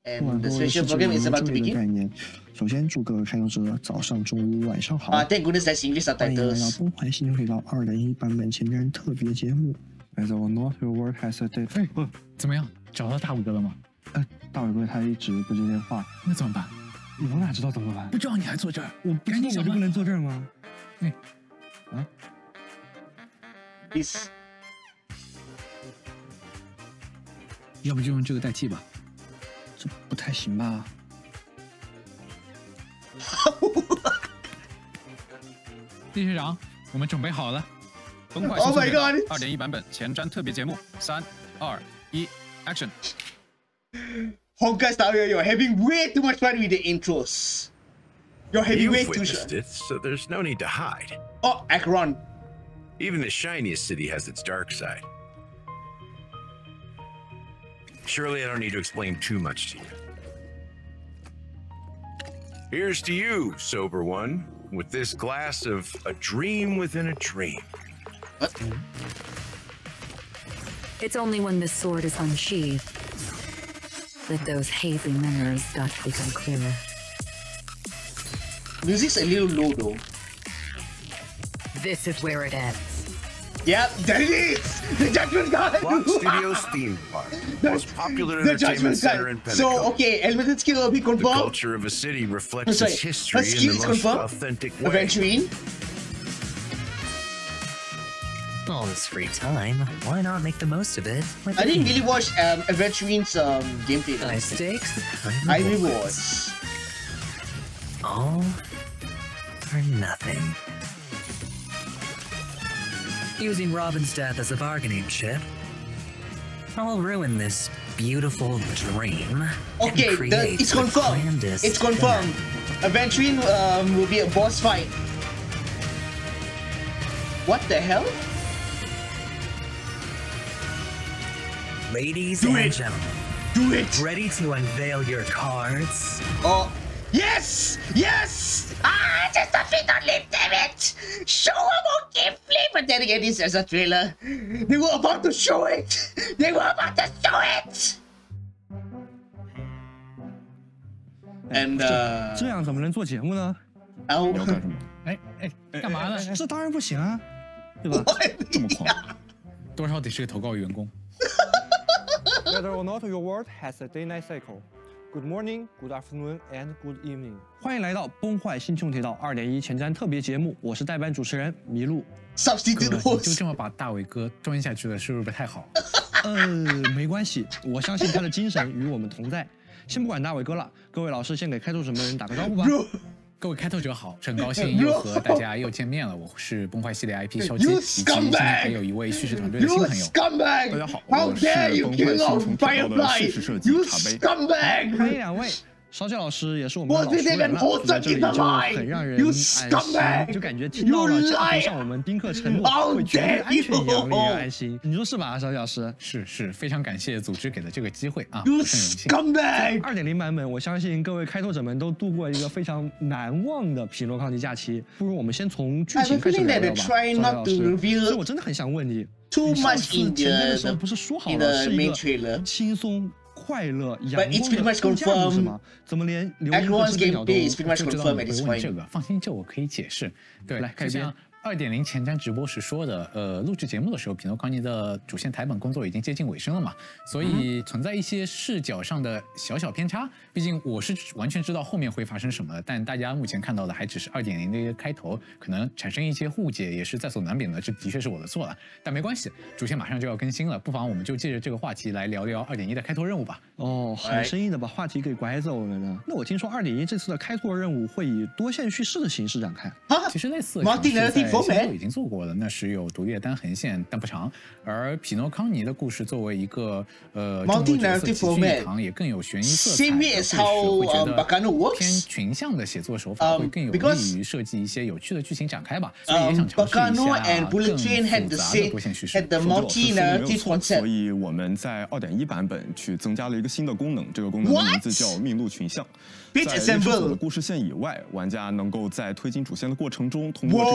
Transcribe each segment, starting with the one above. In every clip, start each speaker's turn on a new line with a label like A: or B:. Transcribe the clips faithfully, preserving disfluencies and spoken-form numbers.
A: And the special program is about to begin.
B: 首先，祝各位开拓者早上、中午、晚上好。
A: 啊 ，Thank goodness there's English
B: 欢迎来到
A: subtitles.
B: 崩坏星球铁道二点一版本前瞻特别节目。
C: As our North Your World has a day。哎，
D: 不，怎么样？找到大伟哥了吗？
C: 呃，大伟哥他一直不接电话，
D: 那怎么办？
C: 我哪知道怎么办？
D: 不知道你还坐这儿，
C: 我赶紧我就不能坐这儿吗？
D: 哎，
C: 啊
A: Please.
D: 要不就用这个代替吧。
C: 这不太行吧？
D: 李学长，我们准备好了。
E: 崩坏
A: Oh my god!
E: 二点一版本前瞻特别节目，三、二、一 ，Action！
A: Honkai Star Rail, you're having way too much fun with the intros. You're having
F: You've
A: way too
F: witnessed
A: much.
F: it, so there's no need to hide.
A: Oh, Acheron.
F: Even the shiniest city has its dark side. Surely I don't need to explain too much to you. Here's to you, sober one, with this glass of a dream within a dream.
A: What?
G: It's only when this sword is unsheathed that those hazy memories start to become clearer.
A: Music's a little low though.
G: This is where it ends.
A: Yep, there it is! The Judgment God!
F: Block Studios theme park, most popular
A: The
F: entertainment
A: Judgment
F: center in
A: God!
F: Pinnacle.
A: So, okay, elemented skill will be
F: The
A: confirmed.
F: culture of a city reflects
A: Sorry,
F: its history
A: her skill
F: in
A: is
F: the most
A: confirmed.
F: authentic way.
A: Aventurine.
H: All this free time, why not make the most of it?
A: I didn't really watch um, Aventurine's um, gameplay.
H: High stakes,
A: High rewards.
H: All for nothing. Using Robin's death as a bargaining chip, I'll ruin this beautiful dream.
A: Okay,
H: and
A: the,
H: create
A: it's
H: the
A: confirmed.
H: grandest
A: It's confirmed. Aventurine um, will be a boss fight. What the hell?
H: Ladies
A: Do
H: and
A: it.
H: gentlemen,
A: Do it!
H: ready to unveil your cards?
A: Oh, yes! Yes! Ah, just a bit only, damn it! Show them on gameplay! But then again, this is a trailer. They were about to show it! They were about to show it! And, uh...
C: 这样怎么能做节目呢？
A: Oh,
C: 你要干什么？
D: 哎哎，干嘛呢？
C: 这当然不行啊，对吧？
A: 这
C: 么狂。
D: 多少得是个投稿员工。
C: Whether or not your world has a day-night cycle, good morning, good afternoon, and good evening. 欢迎来到崩坏星穹铁道二点一前瞻特别节目，我是代班主持人麋鹿。
A: substitute
D: 哥，你就
A: host.
D: 这么把大伟哥端下去了，是不是不太好？
C: 呃，没关系，我相信他的精神与我们同在。先不管大伟哥了，各位老师先给开拓者们打个招呼吧。
D: 各位开拓者好，很高兴又和大家又见面了。我是崩坏系列 I P 肖基，
A: You
D: 以及今天还
A: scumbag!
D: 有一位叙事团队的
A: You
D: 新朋友。
A: scumbag!
C: 大家好，
A: How
C: 我是
A: dare you
C: 崩坏
A: kill
C: 星
A: our
C: 穹铁道的
A: Firefly!
C: 叙事设计
A: You
C: 卡杯。
A: scumbag!
C: 欢迎两位。少杰老师也是我们的老
A: 我这边
C: 熟人了，
A: 活着
C: 在这里就很让人
A: You
C: 安
A: scumbag!
C: 心，就感觉听到了
A: You
C: 家
A: liar!
C: 族像我们丁克承诺
A: How
C: 会绝对
A: dare
C: 安全一样，令
A: you!
C: 人安心。你说是吧，少杰老师？
D: 是是，非常感谢组织给的这个机会啊，
A: You
D: 不胜荣幸。
A: scumbag!
C: 二点零版本，我相信各位开拓者们都度过一个非常难忘的匹诺康尼假期。不如我们先从剧情开始聊聊吧，少杰老师。所以我真的很想问你
A: Too
C: 你上
A: much
C: 次
A: in
C: 前瞻的时候
A: the
C: 不是说好
A: in
C: 了
A: the
C: 是一
A: main
C: 个
A: trailer.
C: 轻松、快乐、阳
A: But it's
C: 光
A: pretty
C: 的
A: much
C: 度假不是
A: confirmed.
C: 吗？怎么连留一个
A: Everyone's
C: 这鸟都
A: gameplay is pretty much
D: 就知道
A: confirmed
D: 你
A: at this
D: 会问
A: point.
D: 这个，放心，这我可以解释。对，
C: 来开一遍
D: 就像二点零前瞻直播时说的，呃，录制节目的时候，匹诺康尼的主线台本工作已经接近尾声了嘛，所以存在一些视角上的小小偏差。毕竟我是完全知道后面会发生什么的，但大家目前看到的还只是二点零的一个开头，可能产生一些误解也是在所难免的，这的确是我的错了。但没关系，主线马上就要更新了，不妨我们就借着这个话题来聊聊二点一的开拓任务吧。
C: 哦，很生硬的把话题给拐走了呢。那我听说二点一这次的开拓任务会以多线叙事的形式展开。
D: 其实类似的尝试在前作已经做过了，那时有独立的单横线，但不长。而匹诺康尼的故事作为一个呃众多角色齐聚一堂，也更有悬疑色彩的故事，会觉得偏群像的写作手法会更有利于设计一些有趣的剧情展开吧。所以也想尝试一下更复杂的多线叙事。
C: 所以我们在二点一版本去增加了一个新的功能，这个功能的名字叫命路群像。在历史所的故事线以外，玩家能够在推进主线的过程中，通过这个系统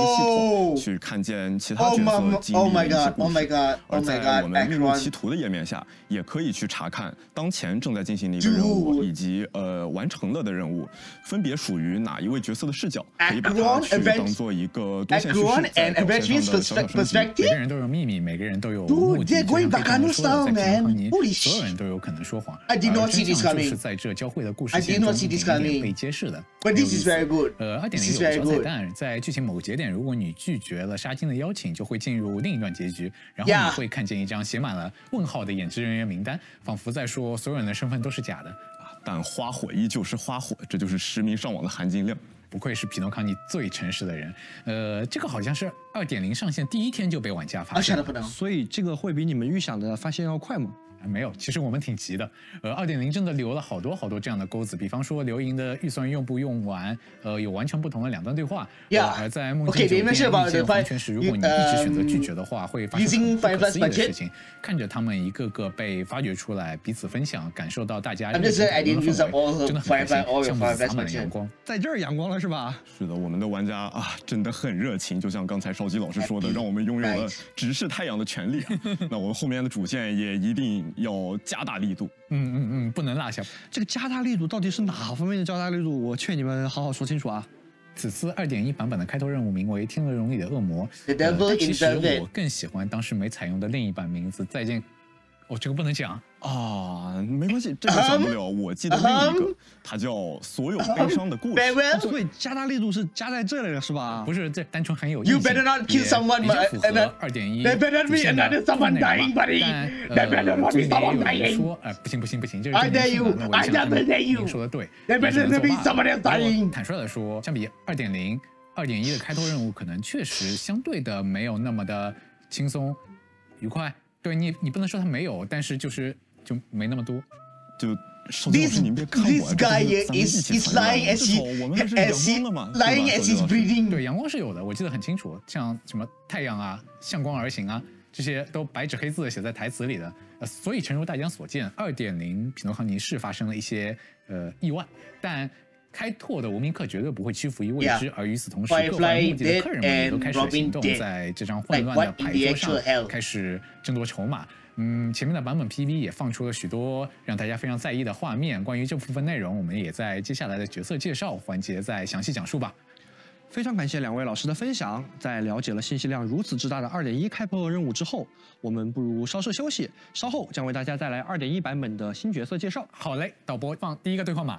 I: 后去看见其他角色经历的一些故事。而在我们命入其途的页面下，也可以去查看当前正在进行的一个任务，以及呃完成了的任务，分别属于哪一位角色的视角，可以把它去当做一个多线叙事在主线上的小小升级。
D: 每个人都有秘密，每个人都有目的。就像贝克说的，在平衡尼，所有人都有可能说谎。而真相就是在这交汇的故事线中一点点被揭示的。
A: But this is very good.
D: 呃，二点零有个小彩蛋，在剧情某个节点，如果你拒绝了沙金的邀请，就会进入另一段结局，然后你会看见一张写满了问号的演职人员名单，仿佛在说所有人的身份都是假的。
I: 但花火依旧是花火，这就是实名上网的含金量。
D: 不愧是匹诺康尼最诚实的人。呃，这个好像是二点零上线第一天就被玩家发现，
C: 所以这个会比你们预想的发现要快吗？
D: 没有，其实我们挺急的。呃，二点零真的留了好多好多这样的钩子，比方说刘莹的预算用不用完，呃，有完全不同的两段对话。
A: Yeah.
D: 而在梦境酒店遇见黄泉时，如果你一直选择拒绝的话，会发生不可思议的事情。看着他们一个个被发掘出来，彼此分享，感受到大家认识的氛围，真的很开心，像不洒满了阳光。
C: 在这儿阳光了是吧？
I: 是的，我们的玩家啊，真的很热情，就像刚才少基老师说的，让我们拥有了直视太阳的权利啊。那我们后面的主线也一定要加大力度，
D: 嗯嗯嗯，不能落下。
C: 这个加大力度到底是哪方面的加大力度？我劝你们好好说清楚啊！
D: 此次二点一版本的开头任务名为《天鹅绒里的恶魔》，呃，但其实我更喜欢当时没采用的另一版名字《再见》。哦，这个不能讲
I: 啊，没关系，这个讲不了。我记得另一个，它叫《所有悲伤的故事》。
C: 所以加大力度是加在这里了，是吧？
D: 不是，这单纯很有意思。
A: You better not kill someone, but
D: 符合二点一。
A: There better be another someone dying, buddy. There better not be someone dying.
D: 说，呃，不行不行不行，这是
A: I dare you, I dare you.
D: 您说的对。
A: There better not be someone else dying.
D: 坦率的说，相比二点零、二点一的开头任务，可能确实相对的没有那么的轻松、愉快。 对你，你不能说他没有，但是就是就没那么多。
I: 就，This
A: this guy is is lying as he as he lying as he's breathing。
D: 对，阳光是有的，我记得很清楚，像什么太阳啊、向光而行啊，这些都白纸黑字的写在台词里的。呃，所以诚如大家所见，二点零匹诺康尼是发生了一些呃意外，但。 开拓的无名客绝对不会屈服于未知， yeah. 而与此同时，各怀目的的客人们也都开始行动，在这张混乱的牌桌上开始争夺筹码。嗯，前面的版本 P V 也放出了许多让大家非常在意的画面。关于这部分内容，我们也在接下来的角色介绍环节再详细讲述吧。
C: 非常感谢两位老师的分享。在了解了信息量如此之大的二点一开播任务之后，我们不如稍事休息，稍后将为大家带来二点一版本的新角色介绍。
D: 好嘞，导播放第一个对话码。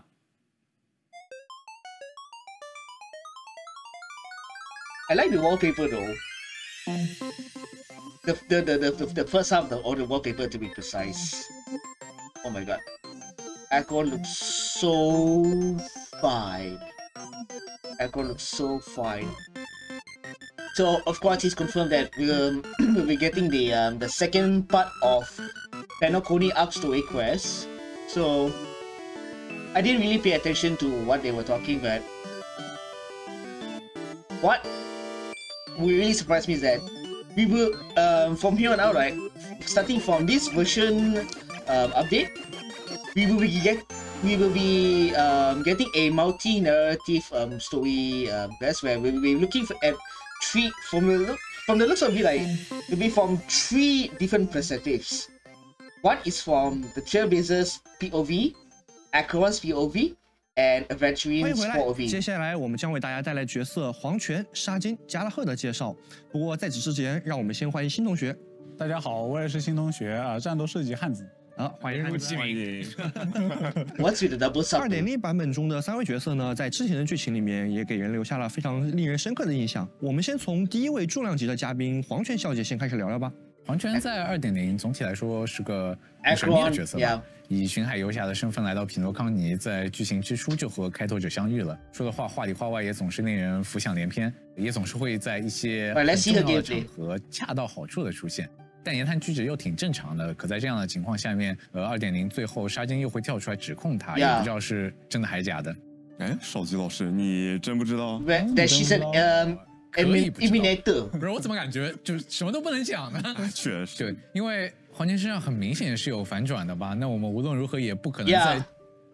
A: I like the wallpaper though. The the the the, the first half of the, or the wallpaper to be precise. Oh my god, Akron looks so fine. Akron looks so fine. So of course he's confirmed that we'll we'll be getting the um the second part of Penokoni Arc Story Quest. So I didn't really pay attention to what they were talking, but what really surprised me is that we will um, from here on out, right, starting from this version um, update, we will be get we will be um, getting a multi-narrative um, story um, quest where we will be looking for, at three from the look from the looks of it, like it'll be from three different perspectives. One is from the Trailblazers P O V, Acheron's P O V. And Adventurers P O V。
C: 接下来我们将为大家带来角色黄泉、沙金、加拉赫的介绍。不过在此之前，让我们先欢迎新同学。
J: 大家好，我也是新同学啊，战斗设计汉子。
C: 好，欢迎入其名。
A: What's with the double sub？
C: 二点零版本中的三位角色呢，在之前的剧情里面也给人留下了非常令人深刻的印象。我们先从第一位重量级的嘉宾黄泉小姐先开始聊聊吧。
D: 黄泉在二点零总体来说是个神秘的角色吧。 以巡海游侠的身份来到匹诺康尼，在剧情之初就和开拓者相遇了。说的话话里话外也总是令人浮想联翩，也总是会在一些很重要的场合恰到好处的出现。但言谈举止又挺正常的。可在这样的情况下面，呃，二点零最后沙金又会跳出来指控他，也不知道是真的还是假的。
I: 哎，少基老师，你真不知道
A: ？That she's an um eliminator。
D: 不是，我怎么感觉就什么都不能讲呢？
I: 确实，
D: 对，因为。 黄泉身上很明显是有反转的吧？那我们无论如何也不可能在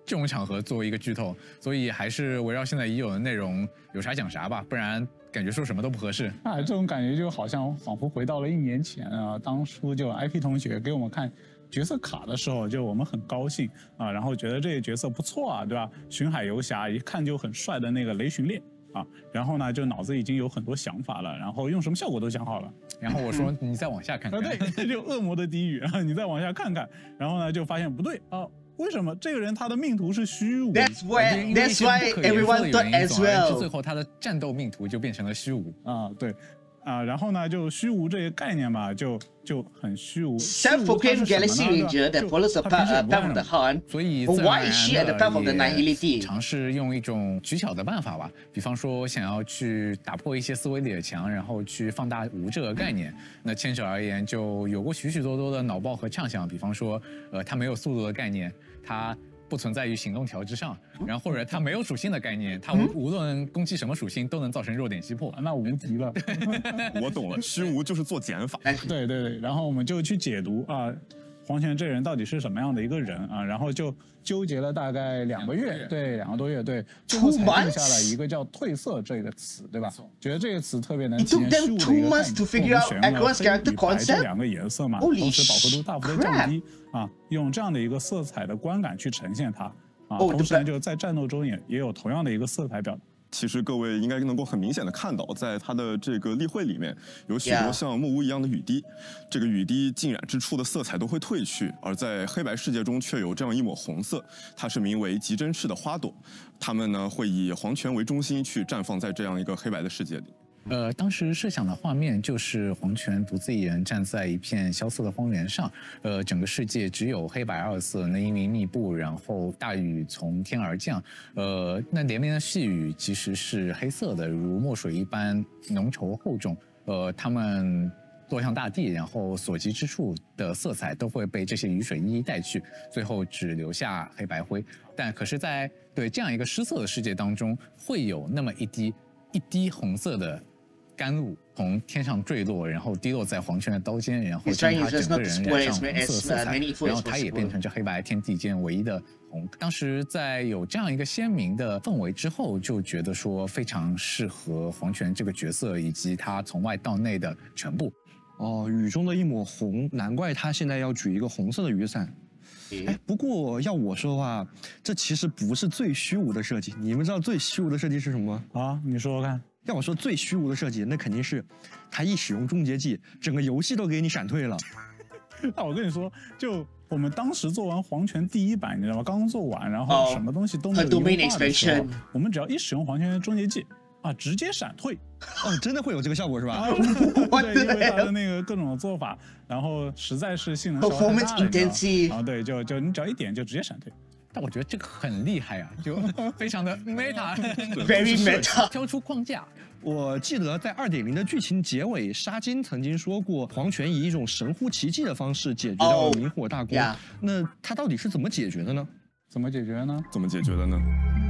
D: 这种场合作为一个剧透，所以还是围绕现在已有的内容，有啥讲啥吧，不然感觉说什么都不合适。
J: 啊，这种感觉就好像仿佛回到了一年前啊，当初就 I P 同学给我们看角色卡的时候，就我们很高兴啊，然后觉得这个角色不错啊，对吧？巡海游侠一看就很帅的那个雷巡猎。啊，然后呢，就脑子已经有很多想法了，然后用什么效果都想好了。
D: 然后我说，你再往下看看。
J: 啊，对，就恶魔的低语啊，你再往下看看。然后呢，就发现不对啊，为什么这个人他的命途是虚无
A: ？That's why, that's why everyone thought as well.
D: 最后他的战斗命途就变成了虚无
J: 啊，对。啊，然后呢，就虚无这个概念吧，就就很虚无。
A: Self-proclaimed Galaxy Ranger that follows the path of the Han.
D: 所以
A: why is she at the path of the Nihility?
D: 尝试用一种取巧的办法吧，比方说想要去打破一些斯维里尔墙，然后去放大无这个概念。那牵手而言，就有过许许多多的脑爆和畅想，比方说，呃，它没有速度的概念，它不存在于行动条之上，然后或者它没有属性的概念，它无无论攻击什么属性都能造成弱点击破，
J: 那无敌了。
I: 我懂了，虚无就是做减法。
J: 对对对，然后我们就去解读啊，黄泉这人到底是什么样的一个人啊，然后就纠结了大概两个月，对，两个多月，对，最后才定下了一个叫褪色这个词，对吧？觉得这个词特别能体现虚无的一个概念。我们选了黑与白这两个颜色嘛，同时饱和度大幅的降低。啊，用这样的一个色彩的观感去呈现它啊，同时呢，就在战斗中也也有同样的一个色彩表达。
I: 其实各位应该能够很明显的看到，在它的这个例会里面，有许多像木屋一样的雨滴，这个雨滴浸染之处的色彩都会褪去，而在黑白世界中却有这样一抹红色，它是名为极真赤的花朵，它们呢会以黄泉为中心去绽放在这样一个黑白的世界里。
D: 呃，当时设想的画面就是黄泉独自一人站在一片萧瑟的荒原上，呃，整个世界只有黑白二色，那阴云密布，然后大雨从天而降，呃，那连绵的细雨其实是黑色的，如墨水一般浓稠厚重，呃，它们落向大地，然后所及之处的色彩都会被这些雨水一一带去，最后只留下黑白灰。但可是在，在对这样一个失色的世界当中，会有那么一滴一滴红色的甘露从天上坠落，然后滴落在黄泉的刀尖，然后将他整个人染上红色色彩，然后他也变成这黑白天地间唯一的红。当时在有这样一个鲜明的氛围之后，就觉得说非常适合黄泉这个角色以及他从外到内的全部。
C: 哦，雨中的一抹红，难怪他现在要举一个红色的雨伞。哎，不过要我说的话，这其实不是最虚无的设计。你们知道最虚无的设计是什么吗？
J: 啊，你说说看。
C: 要我说最虚无的设计，那肯定是他一使用终结技，整个游戏都给你闪退了。
J: 那我跟你说，就我们当时做完黄泉第一版，你知道吗？刚刚做完，然后什么东西都没有优化的时候，我们只要一使用黄泉的终结技啊，直接闪退。
C: 哦，真的会有这个效果是吧？
J: 啊、对，因为它的那个各种做法，然后实在是性能稍微太大了，啊，对，就就你只要一点就直接闪退。
D: 但我觉得这个很厉害啊，就非常的
A: meta，very meta，
D: 跳出框架。
C: 我记得在 二点零 的剧情结尾，沙金曾经说过，黄泉以一种神乎其技的方式解决掉了明火大锅。Oh, yeah. 那他到底是怎么解决的呢？
J: 怎么解决呢？
I: 怎么解决的呢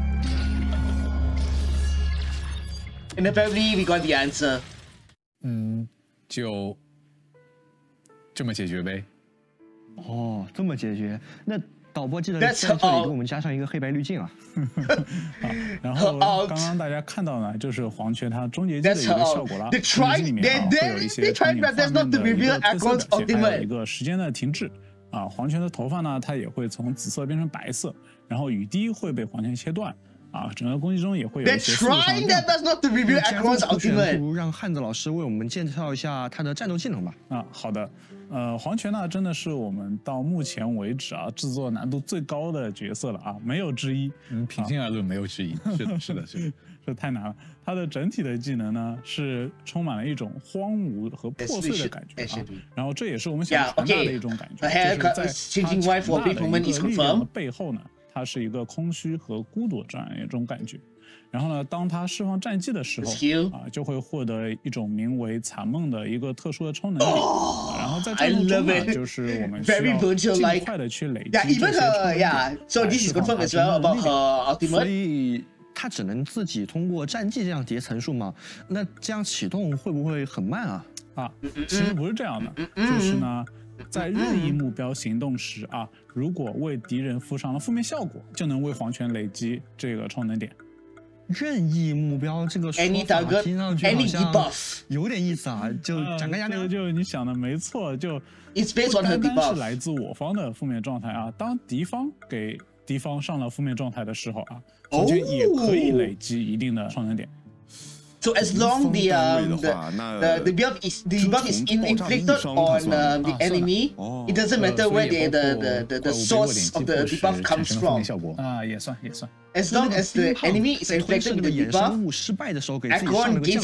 A: ？And apparently we got the answer.
D: 嗯，就这么解决呗。
C: 哦，这么解决那。导播记得在这里给我们加上一个黑白滤镜啊。
J: 好，然后刚刚大家看到呢，就是黄泉它终结技的一个效果啦。终结技里面啊会有一些场景画面的一个特色表现，还有一个时间的停滞。啊，黄泉的头发呢，它也会从紫色变成白色，然后雨滴会被黄泉切断。啊，整个攻击中也会有一些速度上的变化。
C: 不如让汉子老师为我们介绍一下他的战斗技能吧。
J: 啊，好的。呃，黄泉呢，真的是我们到目前为止啊制作难度最高的角色了啊，没有之一。
D: 嗯，平心而论，没有之一。是的，是的，是的，
J: 这太难了。它的整体的技能呢，是充满了一种荒芜和破碎的感觉啊。然后这也是我们想传达的一种感觉，就是在它强大的一个力量的背后呢。它是一个空虚和孤独这样一种感觉，然后呢，当他释放战技的时候啊，就会获得一种名为残梦的一个特殊的超能力，啊、然后在战斗中呢，就是我们需要尽快的去累积这些超能力，来释放它的力量。
C: 所以他只能自己通过战技这样叠层数嘛？那这样启动会不会很慢啊？
J: 啊，其实不是这样的，就是呢。 在任意目标行动时啊，如果为敌人附上了负面效果，就能为黄泉累积这个充能点。
C: 任意目标这个说法听上去好像有点意思啊，就展开讲讲。
J: 就你想的没错，就
A: 不
J: 单单是来自我方的负面状态啊，当敌方给敌方上了负面状态的时候啊，黄泉也可以累积一定的充能点。
A: So as long the um, the, the the buff is the buff is inflicted on um, the enemy, it doesn't matter where the the the the source of the debuff comes from.
J: 啊，也算也算。
A: As long as the enemy is inflicted with the debuff, Acheron gives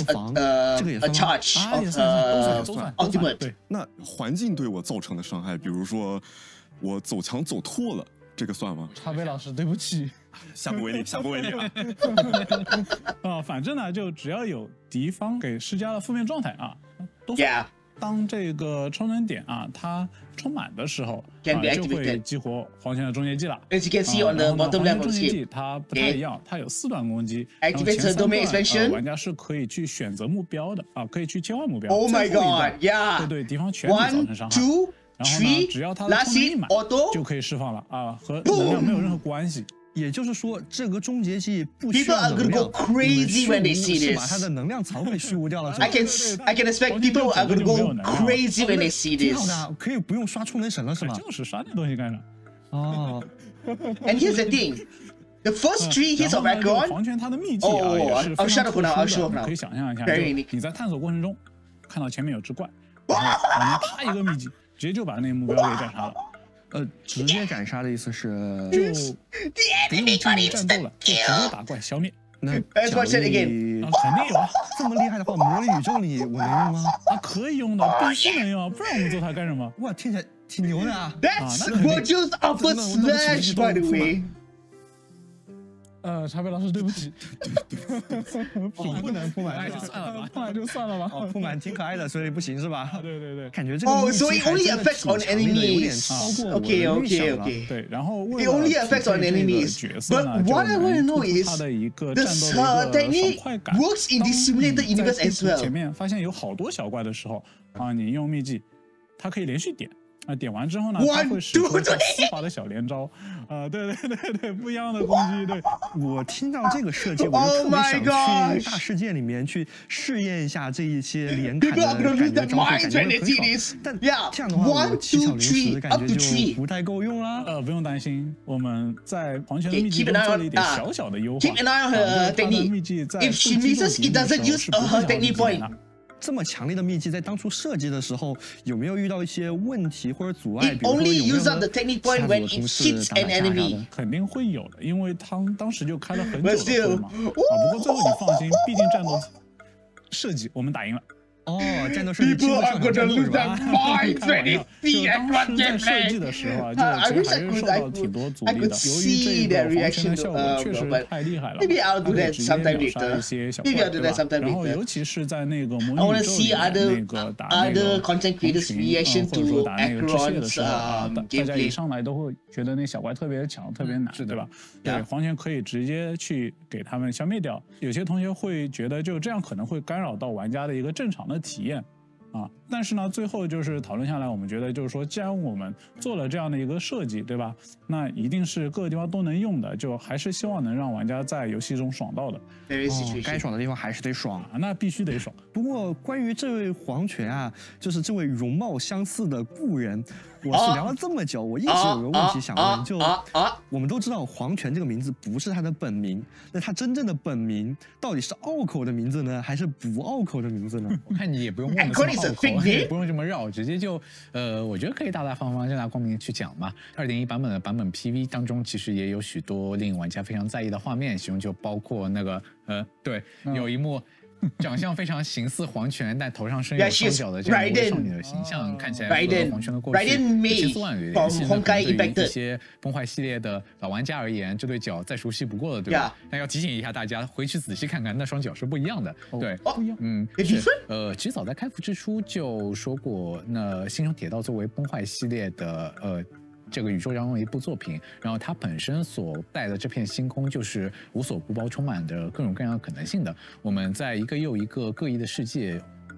A: a a charge of uh ultimate.
I: 对，那环境对我造成的伤害，比如说我走墙走脱了，这个算吗？
J: 茶杯老师，对不起。
I: 下不为例，下不为例啊！
J: 啊，反正呢，就只要有敌方给施加了负面状态啊，都当这个充能点啊它充满的时候，啊就会激活黄泉的终结技了。
A: As you can see on the bottom level
J: 终结技它不太一样，它有四段攻击，然后前三段玩家是可以去选择目标的啊，可以去切换目标。
A: Oh my god! Yeah.
J: 会对敌方全体造成伤害。然后呢，只要它的充能一满就可以释放了啊，和能量没有任何关系。
C: 也就是说，这个终结技不需要能量，是把它的能量槽给虚无掉了。
A: I can I can expect people are gonna go crazy when they see this.
C: 挺好的，可以不用刷充能神了，是吗？
J: 就是刷那东西干啥？
C: 哦。
A: And here's the thing, the first three hits of Acheron.
J: 黄泉它的秘技啊也是非常特殊的，可以想象一下，你在探索过程中看到前面有只怪，然后啪一个秘技，直接就把那个目标给斩杀了。
C: 呃，直接斩杀的意思是
J: 就不用进行战斗了，就直接打怪消灭。
C: 那
A: 奖励
J: 啊，肯定有啊！
C: 这么厉害的话，魔力宇宙里我能用吗？
J: 啊，可以用的，必须能用啊！不然我们做它干什么？
C: 哇，听起来挺牛的啊！
A: That's Virtue's upper slash, by the way.
J: 呃，茶杯老师，对不起，
C: 不能铺满
J: 就算了吧，铺满就算了吧。
C: 哦，铺满挺可爱的，所以不行是吧？
J: 对对对，
C: 感觉这个
A: 哦，所以 only affects on enemies. OK OK OK.
J: 对，然后
A: it only affects on enemies. But what I want to know is the technique works in this simulated universe as well.
J: 前面发现有好多小怪的时候啊，你用秘技，它可以连续点。啊，点完之后呢，它会使出丝滑的小连招，啊，对对对对，不一样的攻击。对，
C: 我听到这个设计，我就特别想去大世界里面去试验一下这一些连砍的感觉，感觉很好。但这样的话，我七巧零食感觉就不太够用啦。
J: 呃，不用担心，我们在黄泉的秘技中做了一点小小的优化。
A: Keep an eye on her technique. If she misses, it doesn't use her technique point.
C: 这么强烈的秘技在当初设计的时候，有没有遇到一些问题或者阻碍？
A: It only uses up the technique point when it hits an enemy.
J: 肯定会有的，因为他当时就开了很久的会嘛。啊，不过最后你放心，毕竟战斗设计我们打赢了。
C: 哦，战斗设计经过上场战斗是吧？
J: 开玩笑，就当时在设计的时候啊，就还是受到挺多阻力的。由于这个黄泉的效果确实太厉害了，
A: Maybe I'll do that sometime later.
J: 一些小
A: Maybe I'll do that sometime later.
J: 然后尤其是在那个魔女宇宙里那个打那个黄泉，或者说打那个致谢的时候啊，大家一上来都会觉得那小怪特别强、特别难，对吧？对，黄泉可以直接去给他们消灭掉。有些同学会觉得就这样可能会干扰到玩家的一个正常的体验啊，但是呢，最后就是讨论下来，我们觉得就是说，既然我们做了这样的一个设计，对吧？那一定是各个地方都能用的，就还是希望能让玩家在游戏中爽到的。
C: 哦，该爽的地方还是得爽
J: 啊，那必须得爽。
C: 不过关于这位黄泉啊，就是这位容貌相似的故人。我是聊了这么久，我一直有个问题想问，就我们都知道黄泉这个名字不是他的本名，那他真正的本名到底是拗口的名字呢，还是不拗口的名字呢？
D: 我看你也不用问的这么拗口，也不用这么绕，直接就呃，我觉得可以大大方方、正大光明去讲嘛。二点一版本的版本 P V 当中，其实也有许多令玩家非常在意的画面，其中就包括那个呃，对，有一幕。长相非常形似黄泉，但头上身有双脚的这样一位少女的形象，看起来和黄泉的过去有千丝万缕的联系。那对于一些崩坏系列的老玩家而言，这对脚再熟悉不过了，对吧？但要提醒一下大家，回去仔细看看，那双脚是不一样的。对，
J: 不一样。
D: 嗯，是。呃，其实早在开服之初就说过，那星穹铁道作为崩坏系列的呃。这个宇宙当中的一部作品，然后它本身所带的这片星空就是无所不包、充满着各种各样的可能性的。我们在一个又一个各异的世界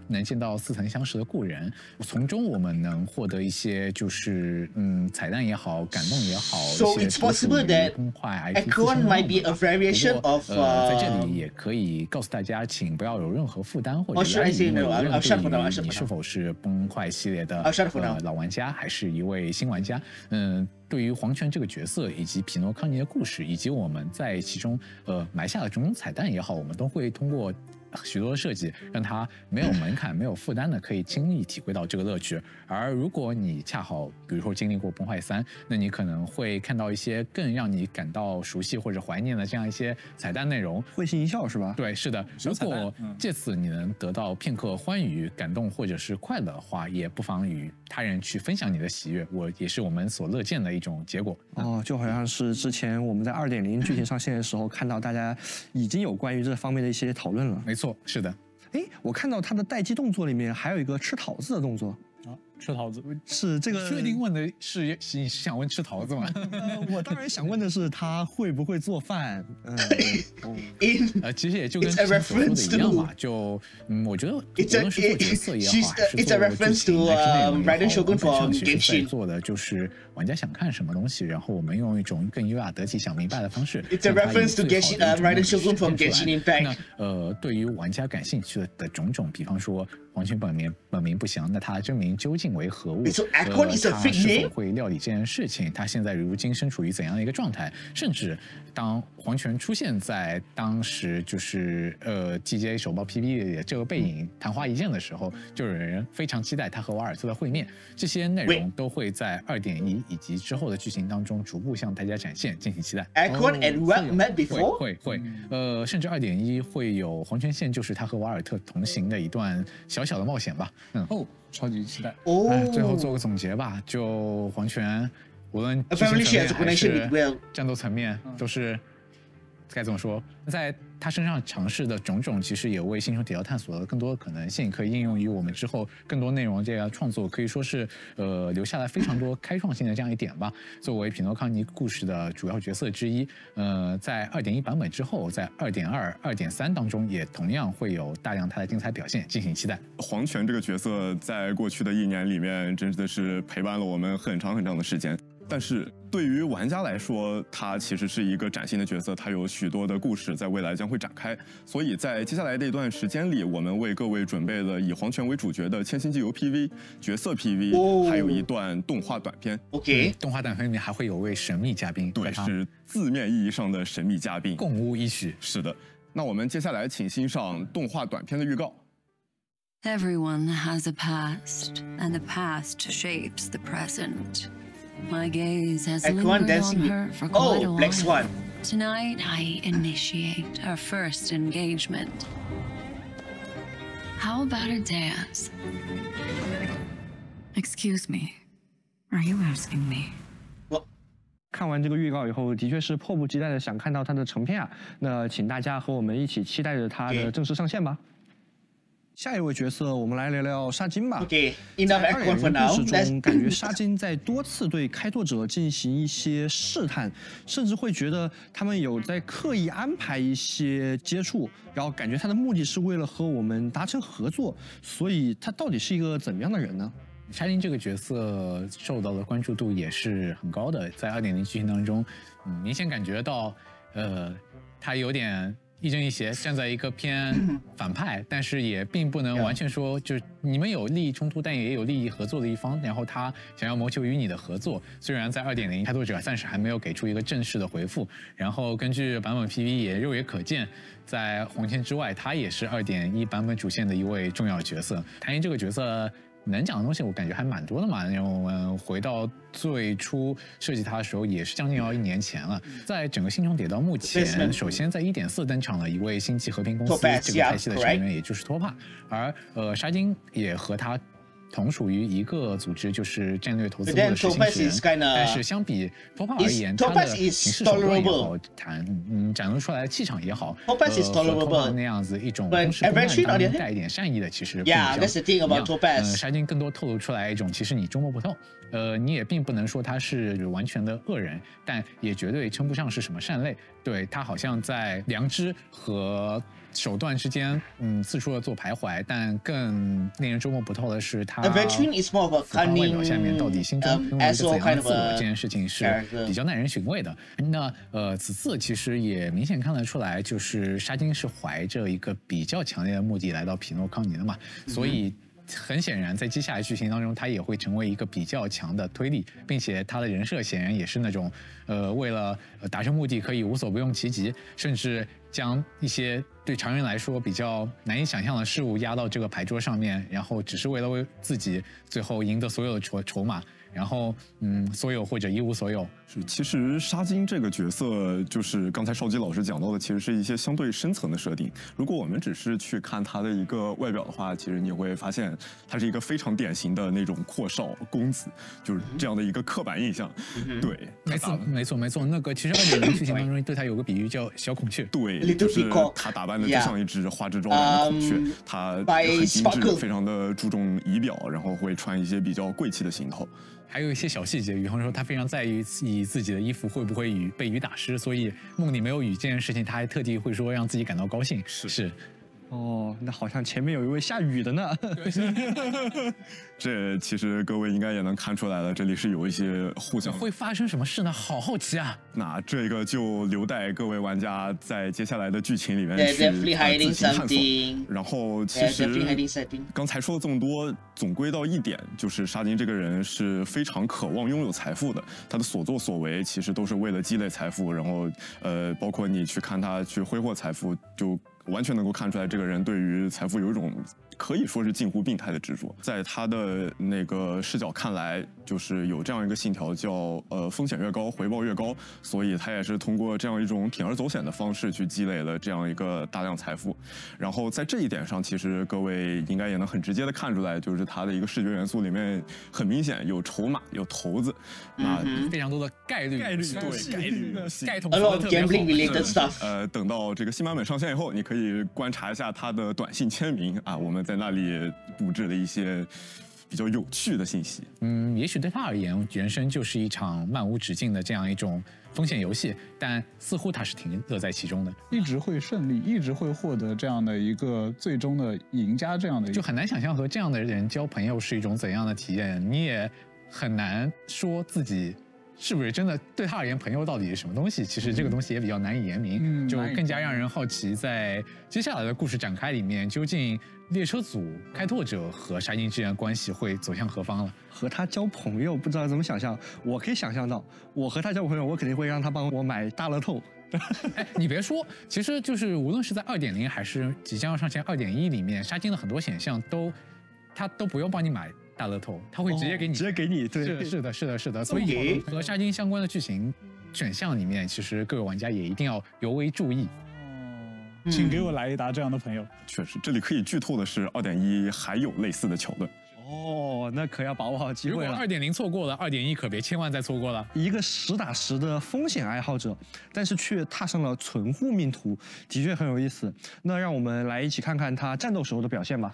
D: 能见到似曾相识的故人，从中我们能获得一些就是嗯彩蛋也好，感动也好。
A: So it's possible that Ekron might be a variation of.
D: 呃，在这里也可以告诉大家，请不要有任何负担或者压力，因为无论对于你是否是崩坏系列的呃老玩家，还是一位新玩家，嗯。对于黄泉这个角色，以及匹诺康尼的故事，以及我们在其中呃埋下的种种彩蛋也好，我们都会通过许多的设计，让它没有门槛、没有负担的，可以轻易体会到这个乐趣。而如果你恰好，比如说经历过《崩坏三》，那你可能会看到一些更让你感到熟悉或者怀念的这样一些彩蛋内容，
B: 会心一笑是吧？
D: 对，是的。如果借此你能得到片刻欢愉、感动或者是快乐的话，也不妨与他人去分享你的喜悦，我也是我们所乐见的一种结果。
C: 哦，就好像是之前我们在二点零剧情上线的时候，看到大家已经有关于这方面的一些讨论了。
D: 没错，是的。
C: 哎，我看到他的待机动作里面还有一个吃桃子的动作。
J: 啊，吃桃子
C: 是这个？
D: 确定问的是你是想问吃桃子吗？
C: 呃、我当然想问的是他会不会做饭。嗯，
D: 呃，其实也就跟之前所说的一样嘛，就嗯，我觉得无论是做角色也好，还是做剧情还是内容也好，我们上其实在做的就是玩家想看什么东西，然后我们用一种更优雅、得体、想明白的方式，让它以最好的一种方式呈现出来。那呃，对于玩家感兴趣的种种，比方说黄泉本名本名不详，那他的真名究竟为何物？呃，他是否会料理这件事情？他现在如今身处于怎样的一个状态？甚至当黄泉出现在当时就是呃 G G A 首曝 P V 里的这个背影昙花一现的时候，就有人非常期待他和瓦尔特的会面。这些内容都会在 二点一 以及之后的剧情当中逐步向大家展现，敬请期待。
A: Ekron and Wat met before？
D: 会会呃，甚至 二点一 会有黄泉线，就是他和瓦尔特同行的一段小小的冒险吧。嗯
J: 哦，超级期待。
A: 哦，
D: 哎，最后做个总结吧，就黄泉无论剧情层面还是战斗层面，都是该怎么说，在他身上尝试的种种，其实也为星穹铁道探索了更多的可能性，可以应用于我们之后更多内容这个创作，可以说是呃留下来非常多开创性的这样一点吧。作为匹诺康尼故事的主要角色之一，呃，在 二点一 版本之后，在 二点二、二点三 当中也同样会有大量他的精彩表现，敬请期待。
I: 黄泉这个角色在过去的一年里面，真的是陪伴了我们很长很长的时间。但是对于玩家来说，他其实是一个崭新的角色，他有许多的故事在未来将会展开。所以在接下来的一段时间里，我们为各位准备了以黄泉为主角的千星机游 P V 角色 P V，、哦、还有一段动画短片。
A: OK，、
D: 嗯、动画短片里面还会有位神秘嘉宾，
I: 对，是字面意义上的神秘嘉宾，
D: 共舞一曲。
I: 是的，那我们接下来请欣赏动画短片的预告。
G: Everyone has a past, and the past shapes the present. My gaze has lingered on her for quite a while.
A: Oh, Black Swan.
G: Tonight, I initiate our first engagement. How about a dance? Excuse me, are you asking me?
C: 看完这个预告以后，的确是迫不及待的想看到它的成片啊！那请大家和我们一起期待着它的正式上线吧。下一位角色，我们来聊聊沙金吧。
A: Okay, in the background for now.
C: 故事中，感觉沙金在多次对开拓者进行一些试探，甚至会觉得他们有在刻意安排一些接触，然后感觉他的目的是为了和我们达成合作。所以，他到底是一个怎么样的人呢？
D: 沙金这个角色受到的关注度也是很高的，在 二点零 剧情当中，嗯，明显感觉到，呃，他有点亦正亦邪，站在一个偏反派，但是也并不能完全说，就是你们有利益冲突，但也有利益合作的一方，然后他想要谋求与你的合作。虽然在 二点零 开拓者暂时还没有给出一个正式的回复，然后根据版本 P V 也肉眼可见，在黄泉之外，他也是 二点一 版本主线的一位重要角色。谭英这个角色能讲的东西，我感觉还蛮多的嘛。因为我们回到最初设计它的时候，也是将近要一年前了。在整个星穹铁道目前，首先在 一点四 登场了一位星际和平公司这个派系的成员，也就是托帕，而呃沙金也和他同属于一个组织，就是战略投资部的实行人。但是相比托帕而言，他的行事手段也好，谈嗯展露出来的气场也好，呃和托帕那样子一种公事公办当中带一点善意的，其实不一样。呃，沙金更多透露出来一种，其实你捉摸不透。呃，你也并不能说他是完全的恶人，但也绝对称不上是什么善类。 对他好像在良知和手段之间，嗯，四处的做徘徊，但更令人捉摸不透的是，他外表下面到底心中拥有一个怎样的自我，这件事情是比较耐人寻味的。那呃，此次其实也明显看得出来，就是沙金是怀着一个比较强烈的目的来到匹诺康尼的嘛，所以。很显然，在接下来剧情当中，他也会成为一个比较强的推力，并且他的人设显然也是那种，呃，为了达成目的可以无所不用其极，甚至将一些对常人来说比较难以想象的事物压到这个牌桌上面，然后只是为了为自己最后赢得所有的筹筹码。然后，嗯，所有或者一无所有。
I: 是，其实沙金这个角色，就是刚才邵基老师讲到的，其实是一些相对深层的设定。如果我们只是去看他的一个外表的话，其实你会发现他是一个非常典型的那种阔少公子，就是这样的一个刻板印象。嗯、对，
D: 没错，没错，没错。那个其实二点零剧情当中对他有个比喻叫小孔雀。
I: 对，就是他打扮的就像一只花枝招展的孔雀， um, 他很精致，非常的注重仪表，然后会穿一些比较贵气的行头。
D: 还有一些小细节，比方说他非常在意以自己的衣服会不会雨被雨打湿，所以梦里没有雨这件事情，他还特地会说让自己感到高兴。
C: 是是。哦，那好像前面有一位下雨的呢。
I: 这其实各位应该也能看出来了，这里是有一些互相
D: 会发生什么事呢？好好奇啊！
I: 那这个就留待各位玩家在接下来的剧情里面去自行探索。然后其实刚才说了这么多，总归到一点，就是沙金这个人是非常渴望拥有财富的，他的所作所为其实都是为了积累财富，然后呃，包括你去看他去挥霍财富，就完全能够看出来这个人对于财富有一种可以说是近乎病态的执着。在他的那个视角看来，就是有这样一个信条叫呃风险越高回报越高，所以他也是通过这样一种铤而走险的方式去积累了这样一个大量财富。然后在这一点上，其实各位应该也能很直接的看出来，就是他的一个视觉元素里面很明显有筹码有骰子，
D: 啊、嗯、非常多的概率
C: 概率
D: 对概率概统
A: a lot of gambling related stuff。
I: 呃，等到这个新版本上线以后，你可以观察一下他的短信签名啊，我们在那里布置了一些比较有趣的信息。
D: 嗯，也许对他而言，人生就是一场漫无止境的这样一种风险游戏，但似乎他是挺乐在其中的，
J: 一直会胜利，一直会获得这样的一个最终的赢家，这样的一个
D: 就很难想象和这样的人交朋友是一种怎样的体验。你也很难说自己是不是真的对他而言，朋友到底是什么东西？其实这个东西也比较难以言明，嗯、就更加让人好奇，在接下来的故事展开里面，究竟列车组开拓者和沙金之间的关系会走向何方了？
C: 和他交朋友，不知道怎么想象。我可以想象到，我和他交朋友，我肯定会让他帮我买大乐透。
D: 哎，你别说，其实就是无论是在 二点零 还是即将要上线 二点一 里面，沙金的很多选项都，他都不用帮你买大乐透，他会直接给你，
C: 哦、直接给你，对，
D: 是是的，是的，是的。所以和沙金相关的剧情选项里面，其实各位玩家也一定要尤为注意。
J: 哦，请给我来一打这样的朋友。
I: 确实，这里可以剧透的是 二点一 还有类似的桥段。
C: 哦，那可要把握好机会了。
D: 如果 二点零 错过了 ，二点一 可别千万再错过了。
C: 一个实打实的风险爱好者，但是却踏上了存户命途，的确很有意思。那让我们来一起看看他战斗时候的表现吧。